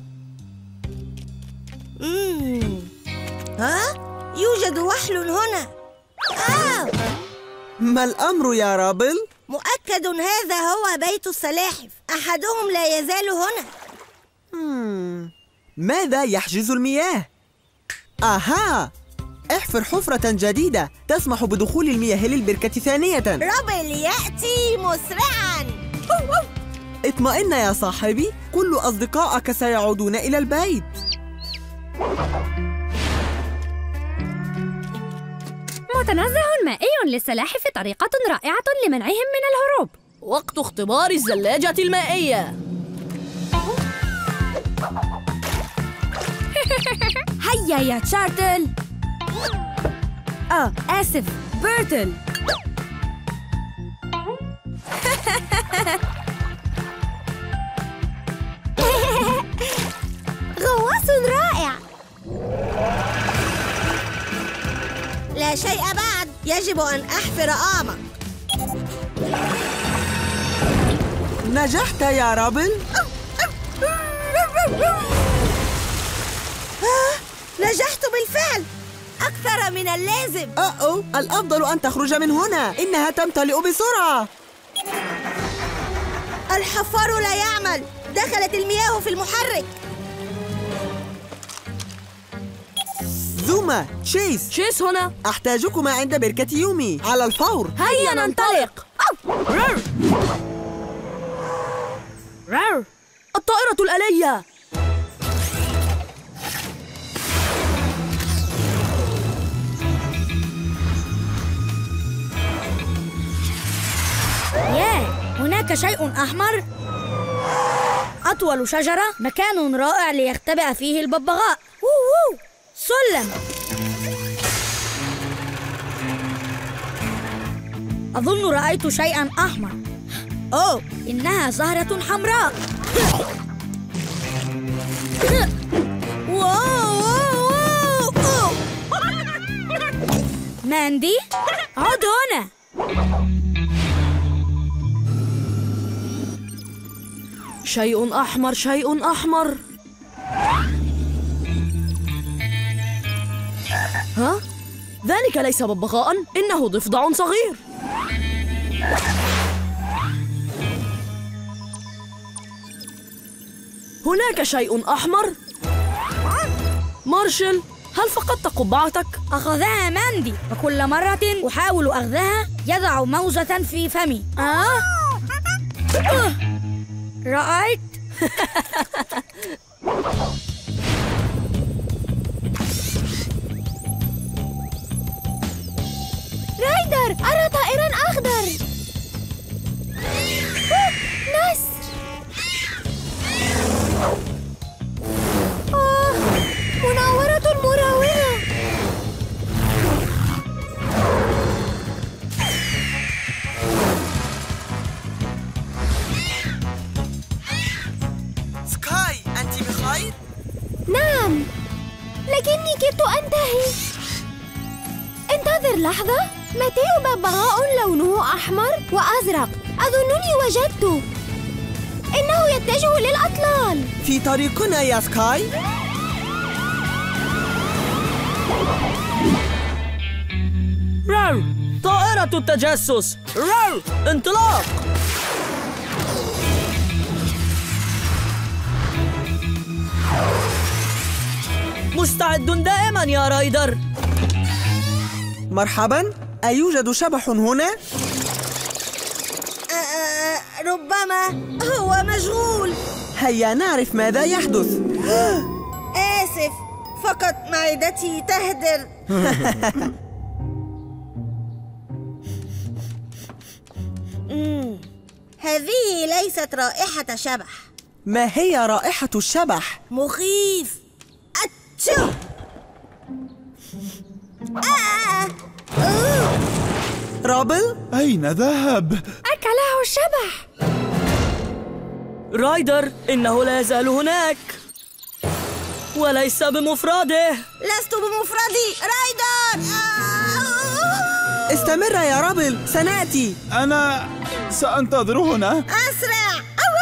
S11: مم. ها؟ يوجد وحل هنا. آه!
S2: ما الأمر يا رابل؟
S11: مؤكد هذا هو بيت السلاحف. أحدهم لا يزال هنا.
S2: مم. ماذا يحجز المياه؟ آها! احفر حفرة جديدة تسمح بدخول المياه للبركة ثانية.
S11: رابل يأتي مسرعاً.
S2: اطمئن يا صاحبي، كل أصدقائك سيعودون إلى البيت.
S19: متنزه مائي للسلاحف طريقة رائعة لمنعهم من الهروب.
S18: وقت اختبار الزلاجة المائية.
S19: هيا يا تشارتل. آه آسف، بيرتل.
S14: غواص رائع.
S11: لا شيء بعد، يجب أن أحفر أعمق.
S2: نجحت يا رابل.
S11: آه، نجحت بالفعل، أكثر من اللازم.
S2: أوه، الأفضل أن تخرج من هنا، إنها تمتلئ بسرعة.
S11: الحفار لا يعمل، دخلت المياه في المحرك.
S2: زوما، تشيس
S18: تشيس هنا.
S2: أحتاجكما عند بركة يومي على الفور.
S18: هيا ننطلق. رر. رر. الطائرة الآلية.
S19: ياه، هناك شيء أحمر. أطول شجرة، مكان رائع ليختبئ فيه الببغاء. ووو. سلم. أظن رأيت شيئا أحمر. أوه، إنها زهرة حمراء. واو واو واو. ماندي، عد هنا.
S18: شيء أحمر، شيء أحمر. ها؟ ذلك ليس ببغاء، إنه ضفدع صغير. هناك شيء أحمر. مارشل، هل فقدت قبعتك؟
S19: أخذها ماندي، وكل مرة أحاول أخذها يضع موزة في فمي. آه؟ أه. رأيت؟
S14: رايدر، أرى طائراً أخضر. نسر. آه، مناورة مراوغة.
S2: سكاي، أنت بخير؟
S14: نعم، لكن قررت أنتهي. انتظر لحظة. ماتيو ببغاء لونه أحمر وأزرق. أظنني وجدته. إنه يتجه للأطلال.
S2: في طريقنا يا سكاي.
S18: راو، طائرة التجسس. راو، انطلاق. مستعد دائما يا رايدر.
S2: مرحبا، أيوجد شبح هنا؟
S11: آه ربما هو مشغول.
S2: هيا نعرف ماذا يحدث.
S11: آسف، فقط معدتي تهدر. هذه ليست رائحة شبح.
S2: ما هي رائحة الشبح؟
S11: مخيف. أتشو. آه. آه.
S2: رابل؟
S10: أين ذهب؟
S14: أكله الشبح.
S18: رايدر، إنه لا يزال هناك وليس بمفرده.
S11: لست بمفردي رايدر. آه.
S2: استمر يا رابل، سنأتي.
S10: أنا سأنتظر هنا.
S11: أسرع.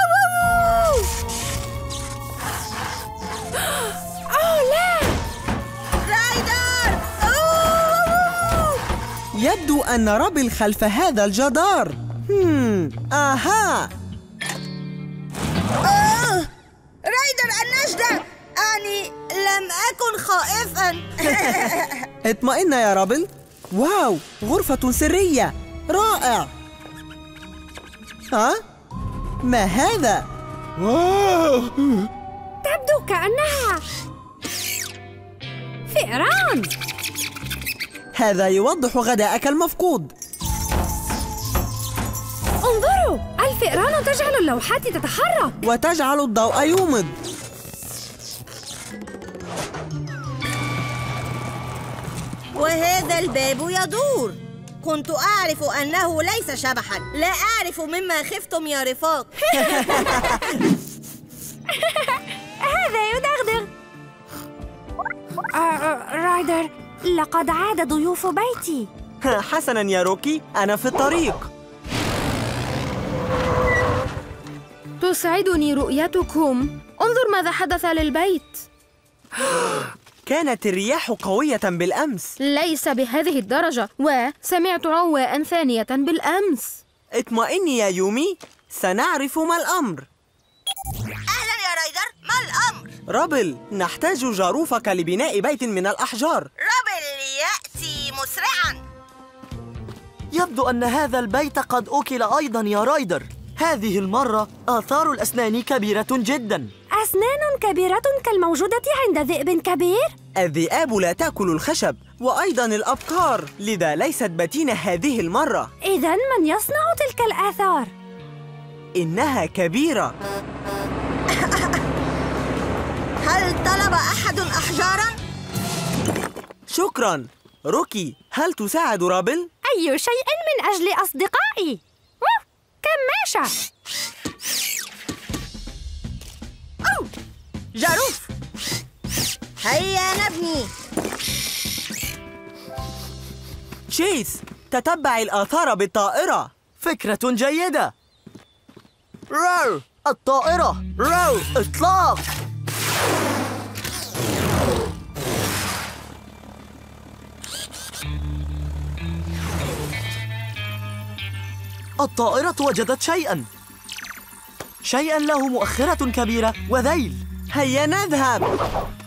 S14: أوه لا.
S11: رايدر.
S2: يبدو أن رابل خلف هذا الجدار. هم. آها.
S11: آه. رايدر النجدة. أني لم أكن خائفا.
S2: اطمئن يا رابل. واو، غرفة سرية. رائع. ها؟ ما هذا؟
S10: واو.
S14: تبدو كأنها فئران.
S2: هذا يوضح غداءك المفقود.
S14: انظروا، الفئران تجعل اللوحات تتحرك
S2: وتجعل الضوء يومض.
S11: وهذا الباب يدور. كنت أعرف أنه ليس شبحاً. لا أعرف مما خفتم يا رفاق.
S14: هذا يدغدغ. رايدر، لقد عاد ضيوف بيتي.
S2: حسناً يا روكي، أنا في الطريق.
S14: تسعدني رؤيتكم. انظر ماذا حدث للبيت.
S2: كانت الرياح قوية بالأمس.
S14: ليس بهذه الدرجة، وسمعت عواء ثانية بالأمس.
S2: اطمئني يا يومي، سنعرف ما الأمر.
S11: أهلا يا رايدر، ما الأمر؟
S2: رابل، نحتاج جاروفك لبناء بيت من الأحجار.
S11: رابل يأتي مسرعا.
S16: يبدو أن هذا البيت قد أكل أيضا يا رايدر. هذه المرة آثار الأسنان كبيرة جدا.
S14: أسنان كبيرة كالموجودة عند ذئب كبير؟
S2: الذئاب لا تأكل الخشب، وأيضا الأبقار، لذا ليست بتينة هذه المرة.
S14: إذن من يصنع تلك الآثار؟
S2: إنها كبيرة.
S11: هل طلب أحد أحجارا؟
S2: شكرا. روكي، هل تساعد رابل؟
S14: أي شيء من أجل أصدقائي. كماشة.
S11: أوه. جاروف. هيا نبني.
S2: تشيس، تتبع الآثار بالطائرة.
S16: فكرة جيدة. رو، الطائرة. رو، إطلاق. الطائرة وجدت شيئاً. شيئاً له مؤخرة كبيرة وذيل.
S2: هيا نذهب.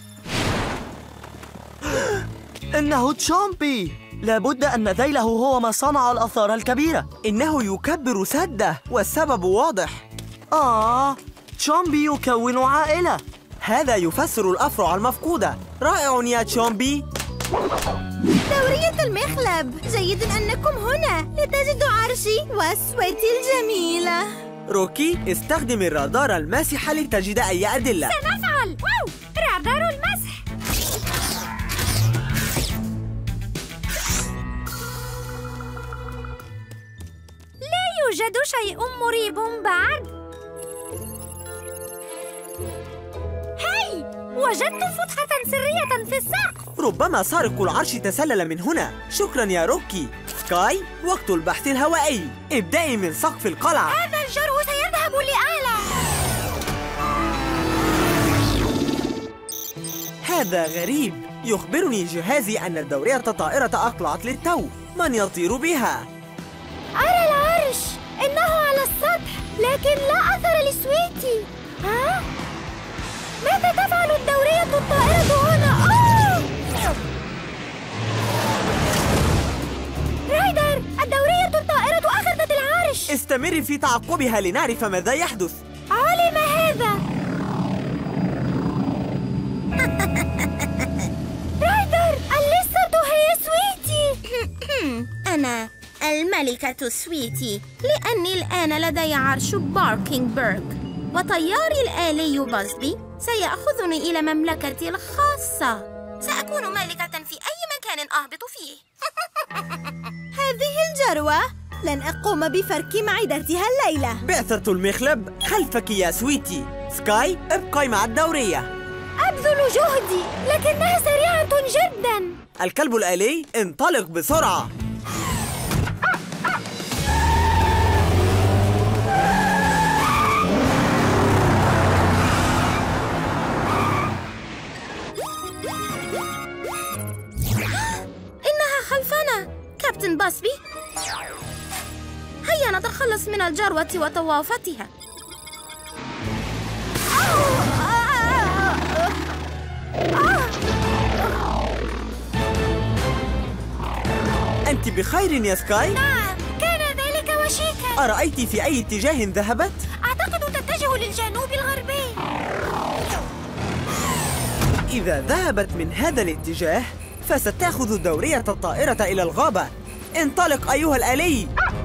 S16: إنه تشومبي. لابد أن ذيله هو ما صنع الآثار الكبيرة.
S2: إنه يكبر سده، والسبب واضح.
S16: آه، تشومبي يكون عائلة.
S2: هذا يفسر الأفرع المفقودة. رائع يا تشومبي.
S14: دورية المخلب. جيد أنكم هنا لتجدوا عرشي وأسوتي الجميلة.
S2: روكي، استخدم الرادار الماسح لتجد أي أدلة.
S14: سنفعل. واو، رادار المسح. لا يوجد شيء مريب بعد. هاي،
S3: وجدت فتحة سرية في السقف.
S2: ربما سارق العرش تسلل من هنا. شكرا يا روكي. سكاي، وقت البحث الهوائي. ابدأي من سقف القلعة.
S3: هذا الجرو سيذهب لأعلى.
S2: هذا غريب. يخبرني جهازي أن الدورية طائرة أقلعت للتو. من يطير بها؟
S3: أرى العرش، إنه على السطح، لكن لا أثر لسويتي. ها؟ ماذا تفعل الدورية الطائرة هنا؟ آه! رايدر، الدورية الطائرة أخذت العرش.
S2: استمري في تعقبها لنعرف ماذا يحدث.
S3: علم هذا. رايدر، اللصة هي سويتي. أنا الملكة سويتي، لأني الآن لدي عرش باركينغبرغ، وطياري الآلي بازبي سيأخذني إلى مملكتي الخاصة. سأكون مالكة في أي مكان أهبط فيه.
S11: هذه الجروة لن أقوم بفرك معدتها الليلة.
S2: بعثة المخلب خلفك يا سويتي. سكاي، ابقي مع الدورية.
S3: أبذل جهدي، لكنها سريعة جدا.
S2: الكلب الآلي، انطلق بسرعة.
S3: إنها خلفنا، كابتن باسبي. هيا نتخلص من الجروة وطوافتها.
S2: أنت بخير يا سكاي؟
S3: نعم، كان ذلك وشيكا.
S2: أرأيت في أي اتجاه ذهبت؟
S3: أعتقد تتجه للجنوب الغربي.
S2: إذا ذهبت من هذا الاتجاه فستأخذ الدورية الطائرة إلى الغابة. انطلق أيها الآلي.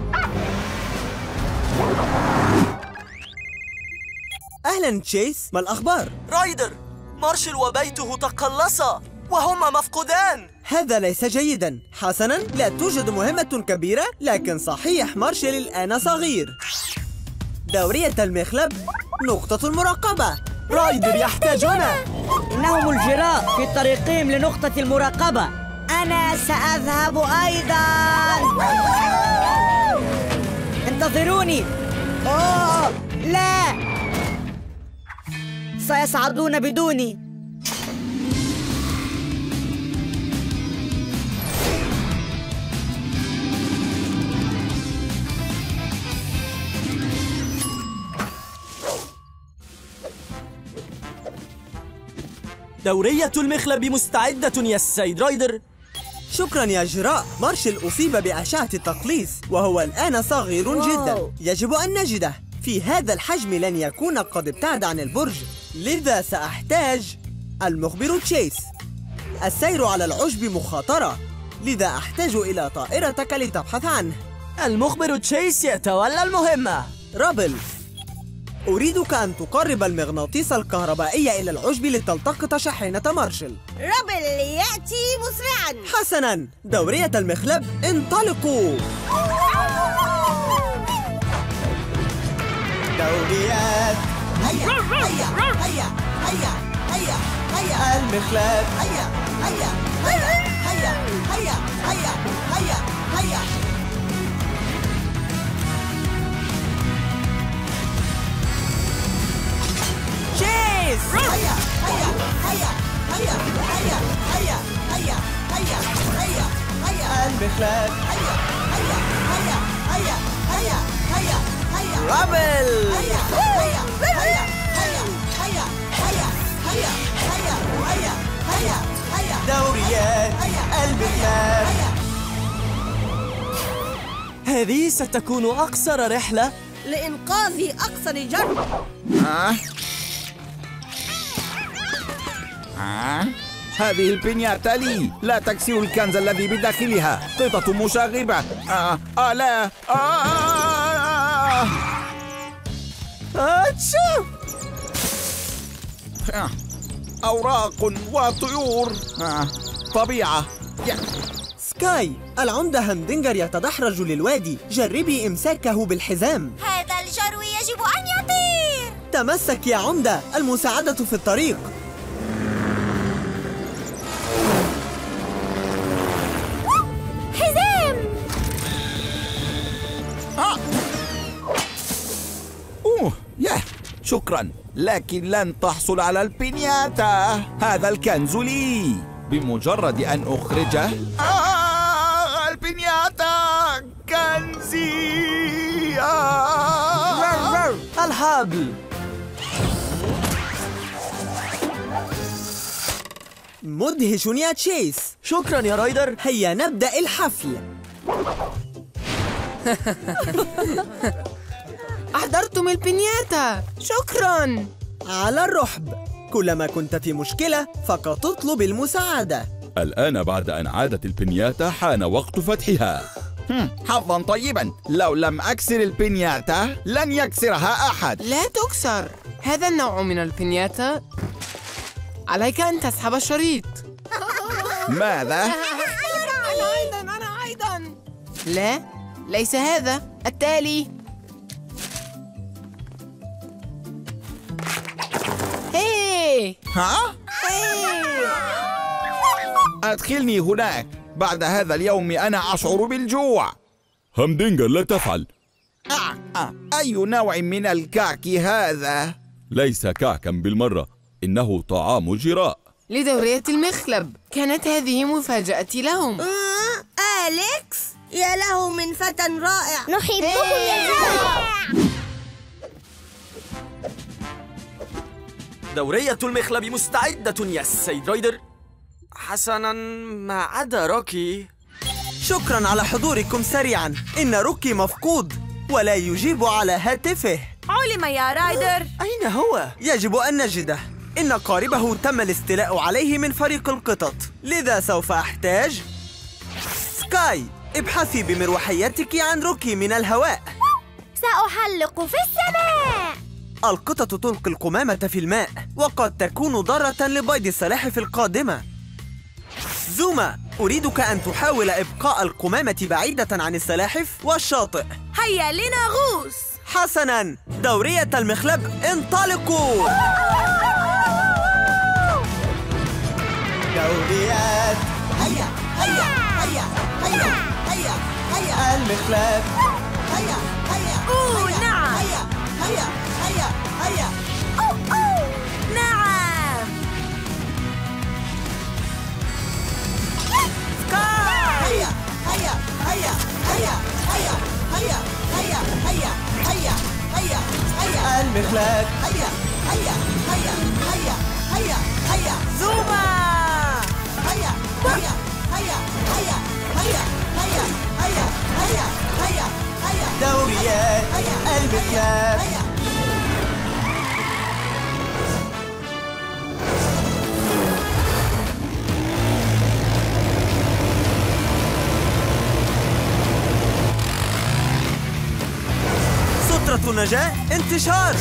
S2: أهلا تشيس، ما الأخبار؟
S16: رايدر، مارشل وبيته تقلصا وهما مفقودان.
S2: هذا ليس جيدا. حسنا، لا توجد مهمة كبيرة، لكن صحيح مارشل الآن صغير. دورية المخلب، نقطة المراقبة.
S7: رايدر يحتاجنا. إنهم الجراء في طريقهم لنقطة المراقبة. أنا سأذهب أيضا. انتظروني. أوه لا، سيصعدون بدوني.
S4: دورية المخلب مستعدة يا السيد رايدر.
S2: شكرا يا جراء. مارشل أصيب بأشعة التقليص وهو الآن صغير واو. جدا. يجب أن نجده. في هذا الحجم لن يكون قد ابتعد عن البرج، لذا سأحتاج المخبر تشيس. السير على العشب مخاطرة، لذا أحتاج إلى طائرتك لتبحث عنه.
S4: المخبر تشيس يتولى المهمة.
S2: رابل، أريدك أن تقرب المغناطيس الكهربائي إلى العشب لتلتقط شاحنة مارشل.
S11: رابل يأتي مسرعا.
S2: حسنا، دورية المخلب، انطلقوا.
S8: دوريات، هيا هيا هيا هيا هيا هيا المخلب، هيا هيا هيا هيا هيا هيا هيا هيا.
S2: تشيس،
S8: هيا هيا هيا هيا هيا هيا هيا هيا هيا هيا المخلب، هيا هيا هيا هيا هيا هيا هيا
S2: رابل.
S8: هيا هيا هيا هيا هيا هيا هيا هيا هيا هيا هيا دوريات المخلب.
S4: هذه ستكون أقصر رحلة
S11: لإنقاذ أقصر جرم.
S5: آه. آه. هذه البنياتا لي، لا تكسر الكنز الذي بداخلها. قطة مشاغبة. آه. آه لا. آه. آه.
S2: أتشو.
S5: آه. أوراق وطيور. آه. طبيعة. يا.
S2: سكاي، العمدة همدنجر يتدحرج للوادي. جربي إمساكه بالحزام.
S3: هذا الجرو يجب أن يطير.
S2: تمسك يا عمدة، المساعدة في الطريق.
S5: شكرا، لكن لن تحصل على البينياتا. هذا الكنز لي بمجرد أن أخرجه. آه البينياتا كنزي. آه
S2: الحبل. مدهش يا تشيس.
S4: شكرا يا رايدر.
S2: هيا نبدأ الحفل.
S20: أحضرتم البنياتا، شكرا.
S2: على الرحب. كلما كنت في مشكلة فقط اطلب المساعدة.
S10: الآن بعد أن عادت البنياتا حان وقت فتحها.
S5: حظا طيبا، لو لم أكسر البنياتا لن يكسرها أحد.
S20: لا تكسر، هذا النوع من البنياتا عليك أن تسحب الشريط.
S5: ماذا؟
S20: أنا أيضا أنا أيضا. لا، ليس هذا، التالي. هي
S5: ها؟ أدخلني هناك. بعد هذا اليوم أنا أشعر بالجوع.
S10: همدنجر لا تفعل.
S5: آه. آه. أي نوع من الكعك هذا؟
S10: ليس كعكا بالمرة، إنه طعام جراء.
S20: لدورية المخلب، كانت هذه مفاجأتي لهم.
S11: آه، أليكس، يا له من فتى رائع.
S3: نحبكم يا جماعة.
S4: دورية المخلب مستعدة يا سيد رايدر. حسناً، ما عدا روكي.
S2: شكراً على حضوركم سريعاً. إن روكي مفقود ولا يجيب على هاتفه.
S17: علم يا رايدر.
S2: أين هو؟ يجب أن نجده. إن قاربه تم الاستيلاء عليه من فريق القطط، لذا سوف أحتاج سكاي. ابحثي بمروحيتك عن روكي من الهواء.
S3: سأحلق في السماء.
S2: القطط تلقي القمامة في الماء، وقد تكون ضارة لبيض السلاحف القادمة. زوما، أريدك أن تحاول إبقاء القمامة بعيدة عن السلاحف والشاطئ.
S17: هيا لنغوص.
S2: حسناً، دورية المخلب انطلقوا.
S8: دوريات. هيا هيا هيا هيا هيا هيا المخلب. هيا هيا.
S17: أوه نعم.
S8: هيا هيا هيا هيا.
S17: أوه أوه نعم.
S8: هيا هيا هيا هيا هيا هيا هيا هيا هيا هيا هيا المخلب. هيا هيا هيا هيا هيا هيا
S17: زوما.
S8: هيا هيا هيا هيا هيا هيا هيا هيا هيا هيا دوريات المخلب.
S2: سترة نجاة انتشار.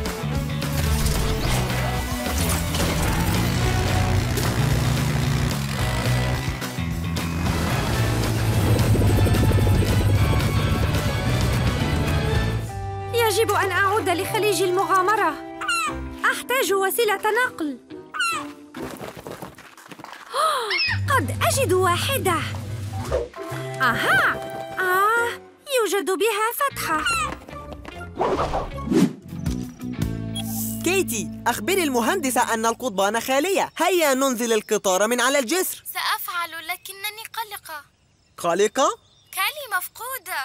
S14: يجب أن أعود لخليج المغامرة. أحتاج وسيلة نقل. قد أجد واحدة. أها، آه، يوجد بها فتحة.
S2: كيتي، أخبري المهندسة أن القضبان خالية. هيا ننزل القطار من على الجسر.
S6: سأفعل، لكنني قلقة.
S2: قلقة؟
S6: كالي مفقودة.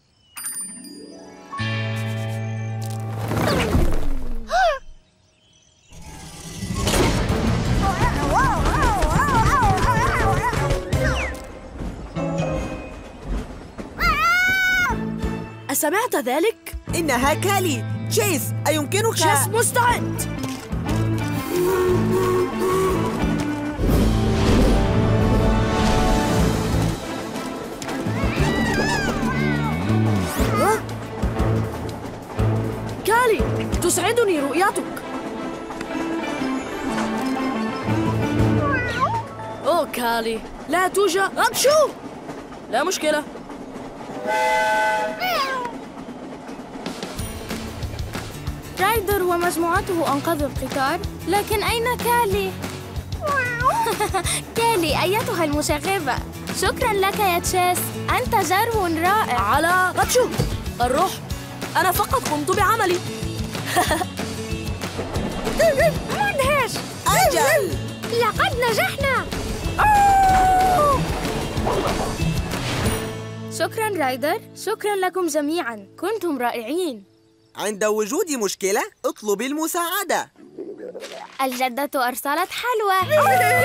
S18: أسمعت ذلك؟
S2: إنها كالي. تشيس، أيمكنك؟
S18: تشيس مستعد. كالي، تسعدني رؤيتك. أوه كالي، لا توجد. أبشو، لا مشكلة.
S6: رايدر ومجموعته أنقذوا القطار، لكن أين كالي؟ كالي أيتها المشاغبة، شكراً لك يا تشيس، أنت جرو رائع.
S18: على غتشو الروح، أنا فقط قمت بعملي.
S3: مدهش.
S2: أجل.
S3: لقد نجحنا.
S6: شكرا رايدر، شكرا لكم جميعا، كنتم رائعين.
S2: عند وجود مشكلة اطلب المساعدة.
S3: الجدة أرسلت حلوى.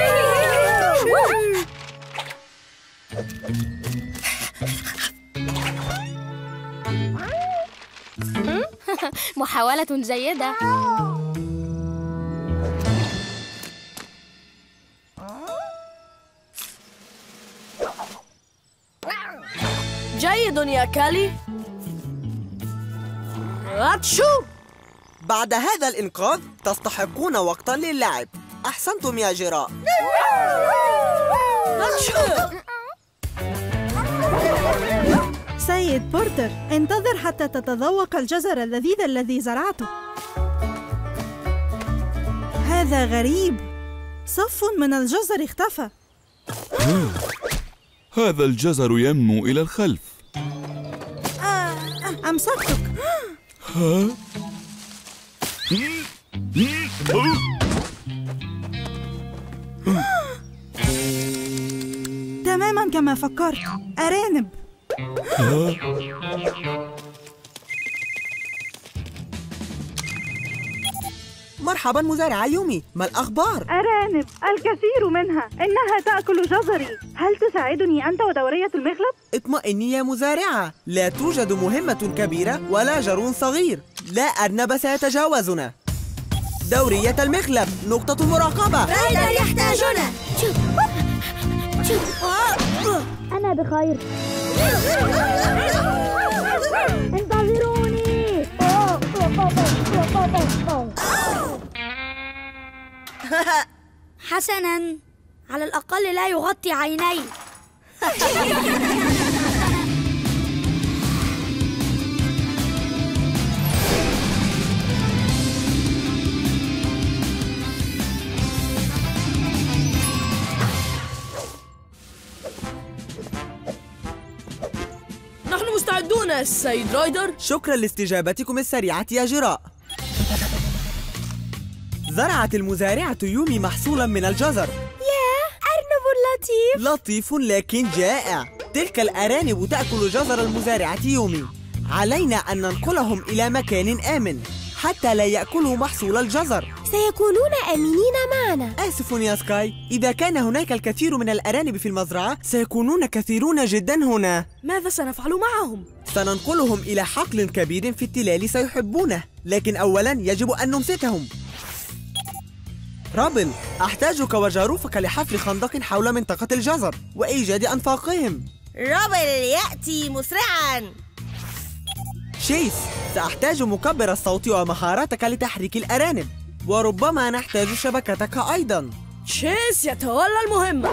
S6: محاولة جيدة.
S18: جيد يا كالي. أتشو.
S2: بعد هذا الإنقاذ تستحقون وقتا للعب. أحسنتم يا جراء.
S21: سيد بورتر، انتظر حتى تتذوق الجزر اللذيذ الذي زرعته. هذا غريب، صف من الجزر اختفى.
S10: هذا الجزر ينمو إلى الخلف.
S21: آه، أمسكتك.
S10: ها؟
S21: تماما كما فكرت، أرانب.
S2: مرحبا مزارعة يومي، ما الأخبار؟
S21: أرانب، الكثير منها، إنها تأكل جزري. هل تساعدني أنت ودورية المخلب؟
S2: اطمئني يا مزارعة، لا توجد مهمة كبيرة ولا جرون صغير. لا أرنب سيتجاوزنا. دورية المخلب، نقطة مراقبة.
S3: رايدر يحتاجنا.
S14: أنا بخير. انتظروني.
S19: حسناً، على الأقل لا يغطي عيني.
S18: نحن مستعدون يا سيد رايدر.
S2: شكرا لاستجابتكم السريعة يا جراء. زرعت المزارعة يومي محصولا من الجزر.
S3: ياه، أرنب لطيف.
S2: لطيف لكن جائع. تلك الأرانب تأكل جزر المزارعة يومي. علينا أن ننقلهم إلى مكان آمن حتى لا يأكلوا محصول الجزر.
S3: سيكونون آمنين معنا.
S2: آسف يا سكاي، إذا كان هناك الكثير من الأرانب في المزرعة سيكونون كثيرون جدا هنا.
S18: ماذا سنفعل معهم؟
S2: سننقلهم إلى حقل كبير في التلال سيحبونه، لكن أولا يجب أن نمسكهم. رابل، أحتاجك وجاروفك لحفر خندق حول منطقة الجزر وإيجاد أنفاقهم.
S11: رابل يأتي مسرعا.
S2: شيس، سأحتاج مكبر الصوت ومهاراتك لتحريك الأرانب، وربما نحتاج شبكتك أيضا.
S18: شيس يتولى المهمة.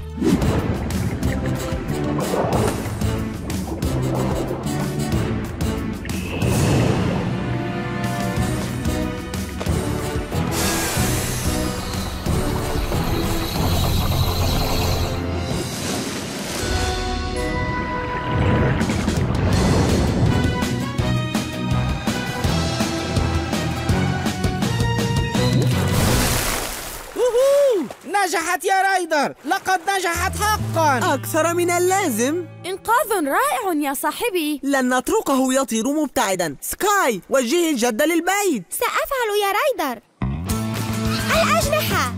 S22: نجحت يا رايدر، لقد نجحت حقا.
S2: أكثر من اللازم.
S6: إنقاذ رائع يا صاحبي.
S2: لن نتركه يطير مبتعدا. سكاي، وجهي الجد للبيت.
S3: سأفعل يا رايدر. الأجنحة.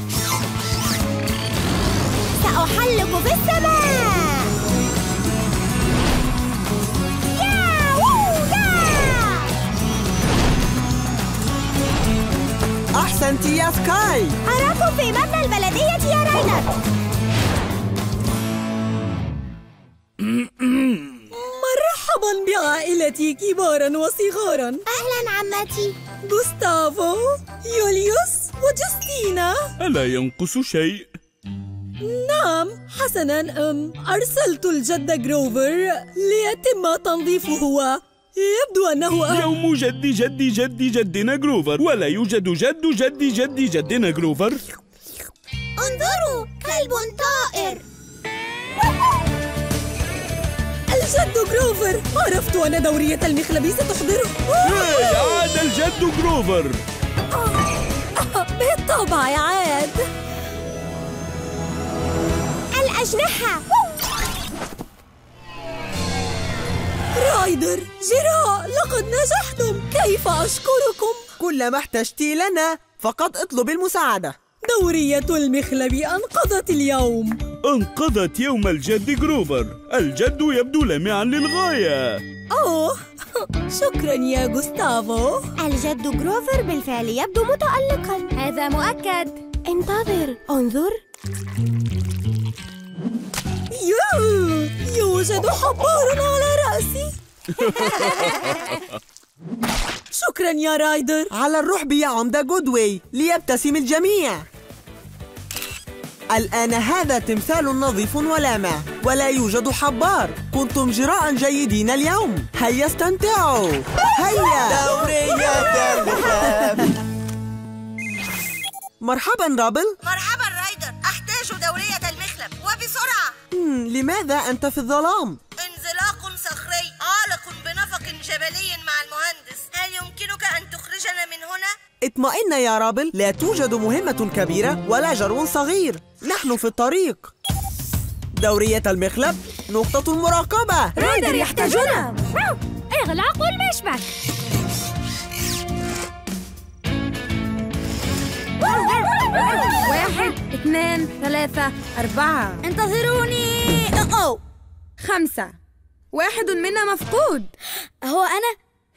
S3: سأحلق في السماء.
S2: أحسنت يا سكاي.
S3: أراكم في مبنى البلدية يا رايدر.
S1: مرحبا بعائلتي كبارا وصغارا.
S3: أهلا عمتي.
S1: غوستافو، يوليوس وجوستينا.
S10: ألا ينقص شيء؟
S1: نعم، حسنا. أم أرسلت الجد جروفر ليتم تنظيفه. يبدو أنه
S10: يوم جد جد جد جدنا جروفر، ولا يوجد جد جد جد جدنا جروفر.
S3: انظروا، كلب طائر.
S1: الجد جروفر، عرفت أن دورية المخلب ستحضره.
S10: عاد الجد جروفر.
S1: بالطبع يا عاد.
S3: الأجنحة.
S1: رايدر، جراء، لقد نجحتم. كيف أشكركم؟
S2: كلما احتجتي لنا فقط اطلب المساعدة.
S1: دورية المخلب أنقذت اليوم.
S10: أنقذت يوم الجد جروفر. الجد يبدو لامعا للغاية.
S1: أوه، شكرا يا جوستافو.
S3: الجد جروفر بالفعل يبدو متألقا.
S14: هذا مؤكد.
S3: انتظر، انظر.
S1: يوه، يوجد حبار على رأسي. شكرا يا رايدر.
S2: على الرحب يا عمدة جودواي، ليبتسم الجميع. الآن هذا تمثال نظيف ولامع ولا يوجد حبار. كنتم جراء جيدين اليوم. هيا استمتعوا. هيا
S8: دورية المخلب.
S2: مرحبا رابل.
S11: مرحبا رايدر، أحتاج دورية المخلب وبسرعة.
S2: مم، لماذا أنت في الظلام؟
S11: انزلاق صخري عالق بنفق جبلي مع المهندس. هل يمكنك أن تخرجنا من هنا؟
S2: اطمئن يا رابل، لا توجد مهمة كبيرة ولا جرو صغير. نحن في الطريق. دورية المخلب، نقطة المراقبة.
S14: رايدر يحتاجنا. إغلاق المشبك.
S17: واحد، اثنين، ثلاثة، أربعة.
S19: انتظروني. أوه.
S17: خمسة. واحد منا مفقود.
S19: هو أنا؟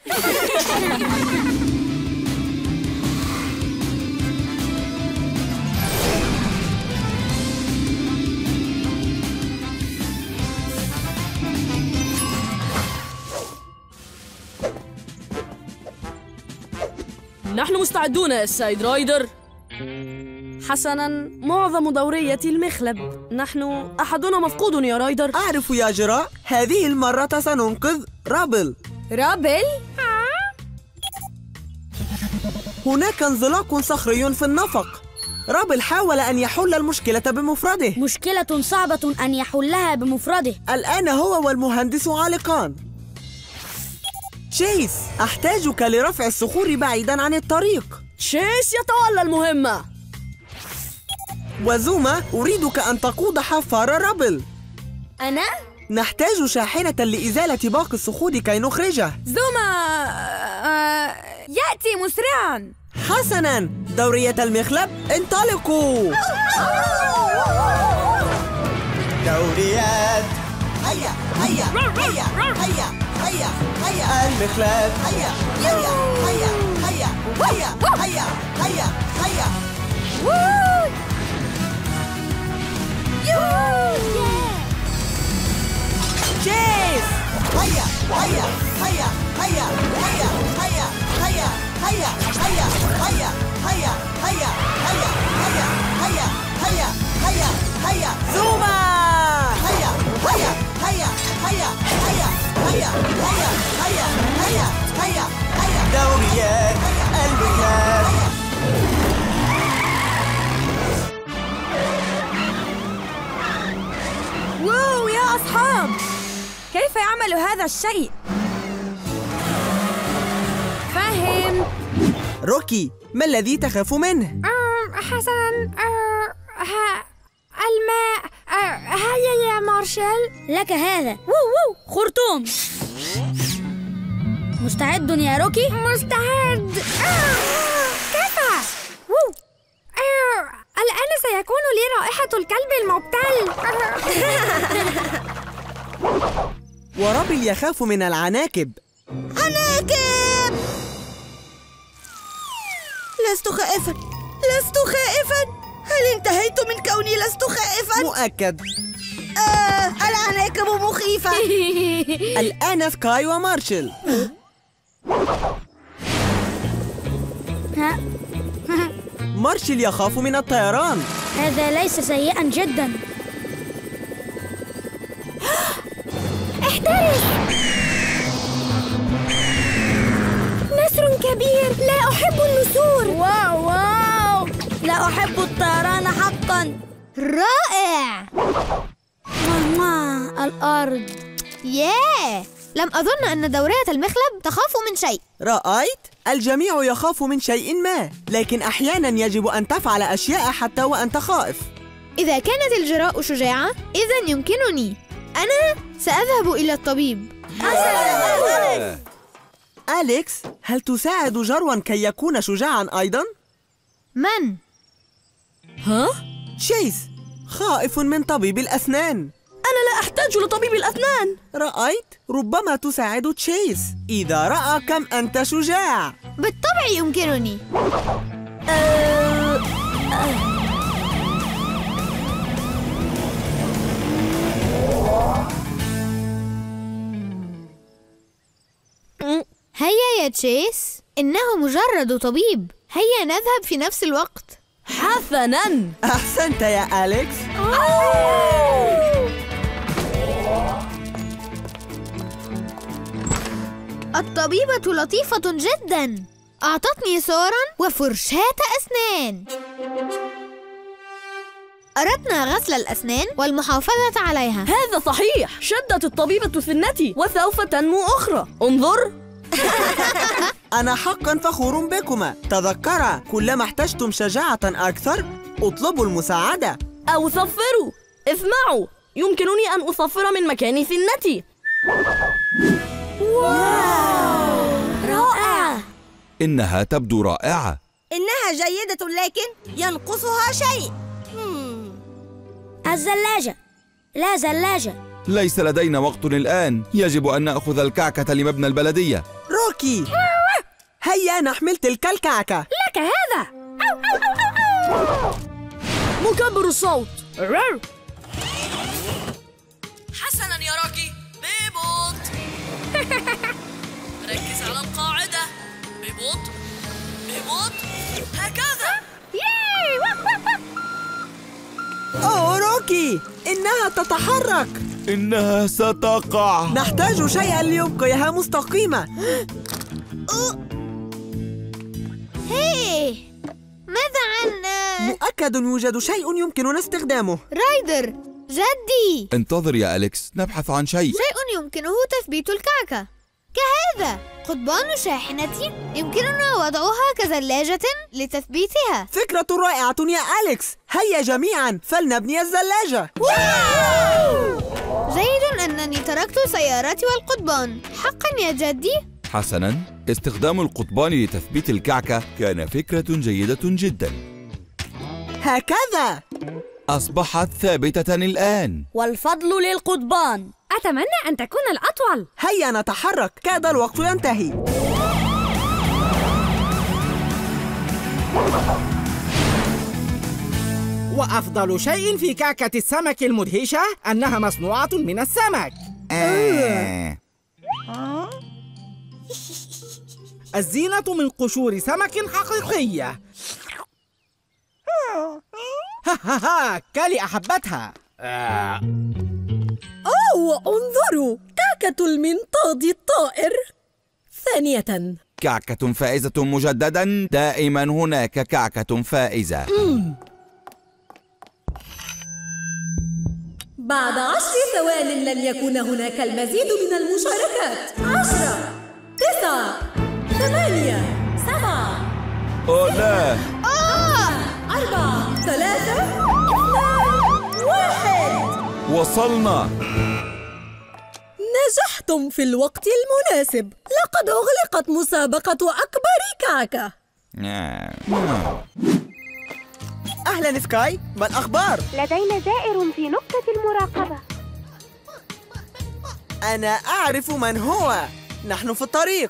S18: نحن مستعدون يا السيد رايدر. حسناً، معظم دورية المخلب. نحن أحدنا مفقود يا رايدر.
S2: أعرف يا جراء، هذه المرة سننقذ رابل.
S17: رابل؟
S2: هناك انزلاق صخري في النفق. رابل حاول أن يحل المشكلة بمفرده.
S19: مشكلة صعبة أن يحلها بمفرده.
S2: الآن هو والمهندس عالقان. تشيس، أحتاجك لرفع الصخور بعيداً عن الطريق.
S18: تشيس يتولى المهمة.
S2: وزوما، أريدك أن تقود حفار رابل.
S17: أنا؟
S2: نحتاج شاحنة لإزالة باقي الصخور كي نخرجه.
S17: زوما آه... يأتي مسرعاً.
S2: حسناً، دورية المخلب، انطلقوا.
S8: دوريات. هيا هيا هيا هيا هيا هيا المخلب. هيا هيا هيا هيا هيا هيا هيا هيا.
S2: تشيس.
S8: هيا هيا هيا هيا هيا هيا هيا هيا هيا هيا هيا هيا هيا هيا هيا هيا هيا هيا
S2: زوما.
S8: هيا هيا هيا هيا هيا هيا هيا هيا هيا هيا هيا. دوريات المخلب.
S17: واو يا أصحاب، كيف يعمل هذا الشيء؟ فهم.
S2: روكي، ما الذي تخاف منه؟
S14: حسناً، الماء. هيا يا مارشال.
S19: لك هذا. وو وو خرطوم. مستعد يا روكي؟
S14: مستعد. كفى. وو. الآن سيكون لي رائحة الكلب المبتل.
S2: ورابل يخاف من العناكب.
S11: عناكب! لست خائفا، لست خائفا. هل انتهيت من كوني لست خائفا؟
S2: مؤكد.
S11: آه، العناكب مخيفة.
S2: الآن سكاي ومارشل. مارشل يخاف من الطيران.
S19: هذا ليس سيئا جدا.
S14: احترس. نسر كبير. لا أحب النسور.
S19: واو واو، لا أحب الطيران حقا.
S3: رائع.
S19: الأرض.
S3: ياه، لم أظن أن دورية المخلب تخاف من شيء.
S2: رأيت؟ الجميع يخاف من شيء ما، لكن أحيانا يجب أن تفعل أشياء حتى وأنت خائف.
S3: إذا كانت الجراء شجاعة، إذا يمكنني. أنا سأذهب إلى الطبيب.
S2: أليكس، هل تساعد جروا كي يكون شجاعا أيضا؟
S3: من؟
S18: ها؟
S2: تشيس، خائف من طبيب الأسنان.
S18: أنا لا أحتاج لطبيب الأسنان.
S2: رأيت؟ ربما تساعد تشيس إذا رأى كم أنت شجاع.
S3: بالطبع يمكنني.
S18: أه... أه...
S3: هيا يا تشيس، إنه مجرد طبيب. هيا نذهب في نفس الوقت.
S18: حسناً.
S2: أحسنت يا أليكس.
S3: الطبيبة لطيفة جداً. أعطتني صورا وفرشاة أسنان. أردنا غسل الأسنان والمحافظة عليها.
S18: هذا صحيح. شدت الطبيبة سنتي وسوف تنمو أخرى. انظر.
S2: أنا حقا فخور بكما. تذكرا، كلما احتجتم شجاعة أكثر اطلبوا المساعدة
S18: أو صفروا. اسمعوا، يمكنني أن أصفر من مكان سنتي.
S11: واو، رائع.
S5: إنها تبدو رائعة.
S11: إنها جيدة لكن ينقصها شيء.
S19: الزلاجة. لا زلاجة.
S5: ليس لدينا وقت الآن. يجب أن نأخذ الكعكة لمبنى البلدية.
S2: روكي، هيا نحمل تلك الكعكة.
S19: لك هذا.
S18: مكبر الصوت. حسناً يا روكي. ببطء. ركز على القاعدة. ببطء ببطء. هكذا.
S2: أوه روكي، إنها تتحرك.
S5: إنها ستقع.
S2: نحتاج شيئا ليبقيها مستقيمة.
S3: هيه، ماذا عن...
S2: مؤكد يوجد شيء يمكننا استخدامه.
S3: رايدر، جدي.
S5: انتظر يا أليكس، نبحث عن شيء.
S3: شيء يمكنه تثبيت الكعكة كهذا. قضبان شاحنة يمكننا وضعها كزلاجة لتثبيتها.
S2: فكرة رائعة يا أليكس. هيا جميعا فلنبني الزلاجة.
S3: جيد أنني تركت سيارتي والقضبان. حقا يا جدي.
S5: حسناً، استخدام القضبان لتثبيت الكعكة كان فكرة جيدة جدا.
S2: هكذا
S5: أصبحت ثابتة الآن.
S19: والفضل للقضبان.
S14: أتمنى أن تكون الأطول.
S2: هيا نتحرك، كاد الوقت ينتهي.
S22: وأفضل شيء في كعكة السمك المدهشة أنها مصنوعة من السمك. آه. الزينة من قشور سمك حقيقية. ها ها ها، كالي أحبتها.
S1: آه. أوه، انظروا، كعكة المنطاد الطائر. ثانية،
S5: كعكة فائزة مجددا. دائما هناك كعكة فائزة.
S1: مم. بعد عشر ثوان لن يكون هناك المزيد من المشاركات. عشرة، تسعة، ثمانية، سبعة.
S5: أوه لا.
S1: آه. أربعة، ثلاثة، اثنان، واحد.
S5: وصلنا.
S1: نجحتم في الوقت المناسب. لقد أغلقت مسابقة أكبر كعكة.
S2: أهلا سكاي، ما الأخبار؟
S21: لدينا زائر في نقطة المراقبة.
S2: أنا أعرف من هو. نحن في الطريق.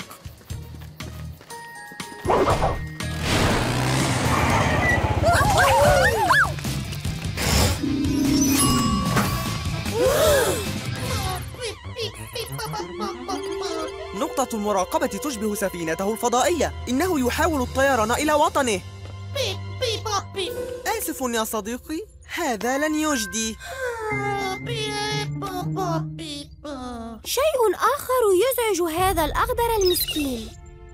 S2: نقطة المراقبة تشبه سفينته الفضائية. إنه يحاول الطيران إلى وطنه. آسف يا صديقي، هذا لن يجدي.
S3: شيء آخر يزعج هذا الأخضر المسكين.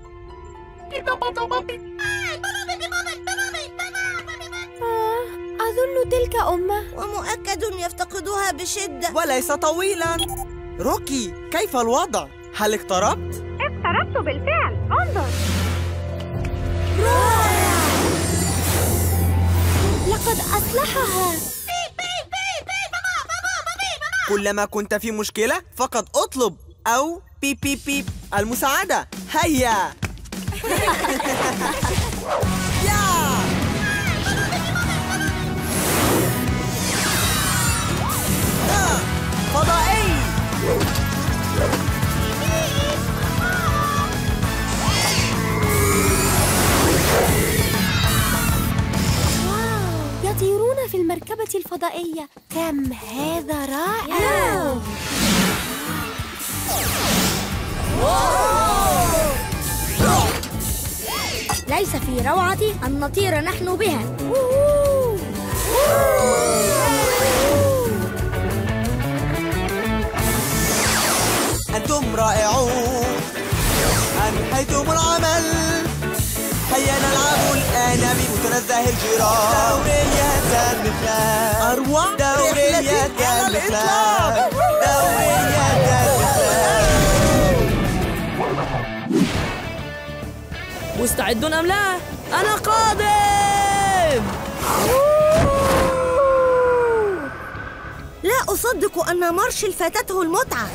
S3: آه، أظن تلك أمه،
S11: ومؤكد يفتقدها بشدة.
S2: وليس طويلا. روكي، كيف الوضع؟ هل اقتربت؟
S21: اقتربت بالفعل، انظر.
S3: رائع! لقد أصلحها.
S2: كلما كنت في مشكلة فقد اطلب أو بيب بيب بيب المساعدة. هيا. يا فضائي.
S3: يطيرون في المركبة الفضائية. كم هذا رائع!
S19: ليس في روعتي أن نطير نحن بها.
S2: أنتم رائعون، أنهيتم العمل. هيا نلعب الآن بمتنزه الجيران. دورية المخلاب، أروع دورية المخلاب، دورية المخلاب.
S18: مستعدون أم لا؟ أنا قادم!
S11: لا أصدق أن مارشل فاتته المتعة.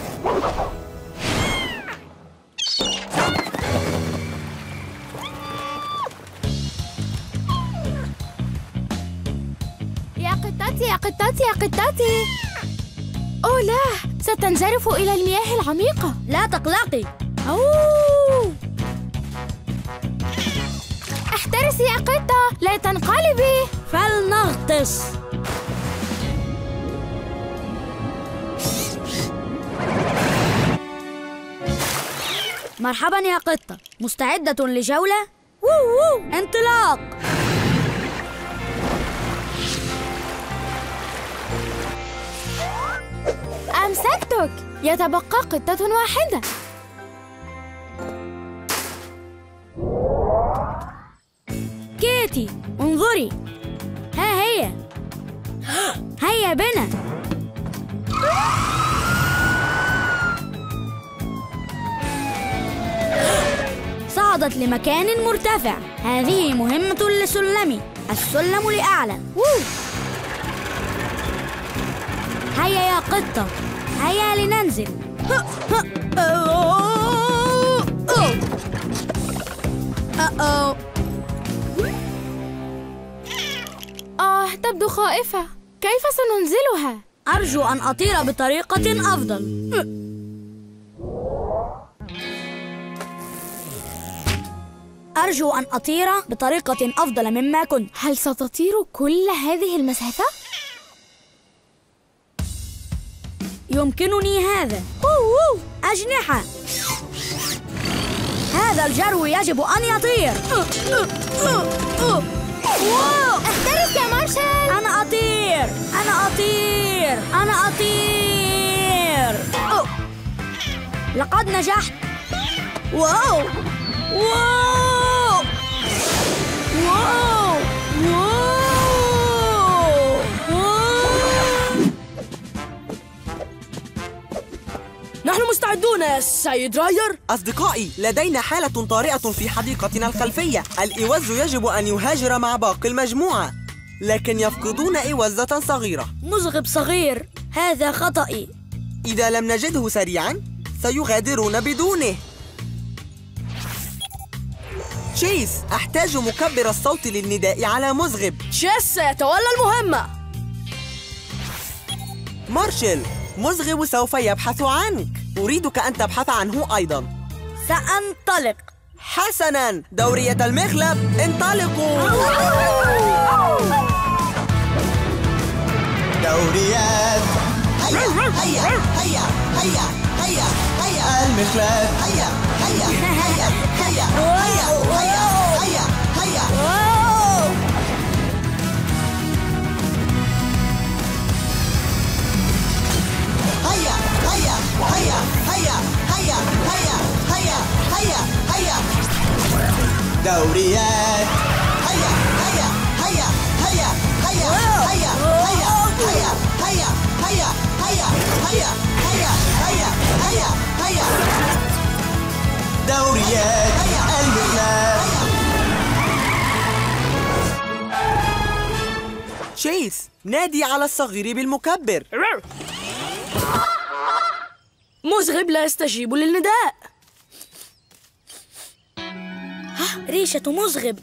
S3: يا قطتي يا قطتي يا قطتي. أوه لا، ستنجرف إلى المياه العميقة.
S19: لا تقلقي.
S3: أوه. احترسي يا قطة، لا تنقلبي.
S19: فلنغطس. مرحبا يا قطة، مستعدة لجولة؟ وو وو. انطلاق.
S3: أمسكتك. يتبقى قطة واحدة.
S19: كيتي انظري، ها هي. هيا بنا. صعدت لمكان مرتفع. هذه مهمة لسلمي، السلم لأعلى. هيا يا قطة، هيا لننزل.
S3: أوه. آه، تبدو خائفة. كيف سننزلها؟
S19: أرجو أن أطير بطريقة أفضل. أرجو أن أطير بطريقة أفضل مما كنت.
S3: هل ستطير كل هذه المسافة؟
S19: يمكنني هذا. أجنحة. هذا الجرو يجب أن يطير.
S3: احترس يا مارشال.
S19: أنا أطير، أنا أطير، أنا أطير. لقد نجحت. واو واو واو واو.
S18: نحن مستعدون يا سيد رايدر.
S2: أصدقائي، لدينا حالة طارئة في حديقتنا الخلفية. الإوز يجب أن يهاجر مع باقي المجموعة، لكن يفقدون إوزة صغيرة.
S19: مزغب صغير، هذا خطأي.
S2: إذا لم نجده سريعاً سيغادرون بدونه. تشيس، أحتاج مكبر الصوت للنداء على مزغب.
S18: تشيس سيتولى المهمة.
S2: مارشل، مزغب سوف يبحث عنك. أريدك أن تبحث عنه أيضاً.
S19: سأنطلق.
S2: حسناً، دورية المخلب انطلقوا.
S8: دوريات. هيا هيا هيا هيا هيا هيا المخلب. هيا هيا هيا هيا هيا هيا هيا هيا. هيا هيا هيا هيا هيا هيا هيا هيا هيا. دوريات. هيا هيا هيا هيا هيا هيا هيا هيا هيا هيا هيا هيا هيا هيا هيا هيا. دوريات المخلب.
S2: تشيس، نادي على الصغير بالمكبر.
S18: مزغب لا يستجيب للنداء.
S19: ها، ريشة مزغب.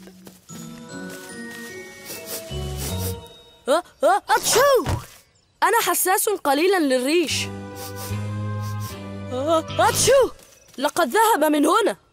S18: أه أه أتشو! أنا حساس قليلا للريش. أه أتشو! لقد ذهب من هنا.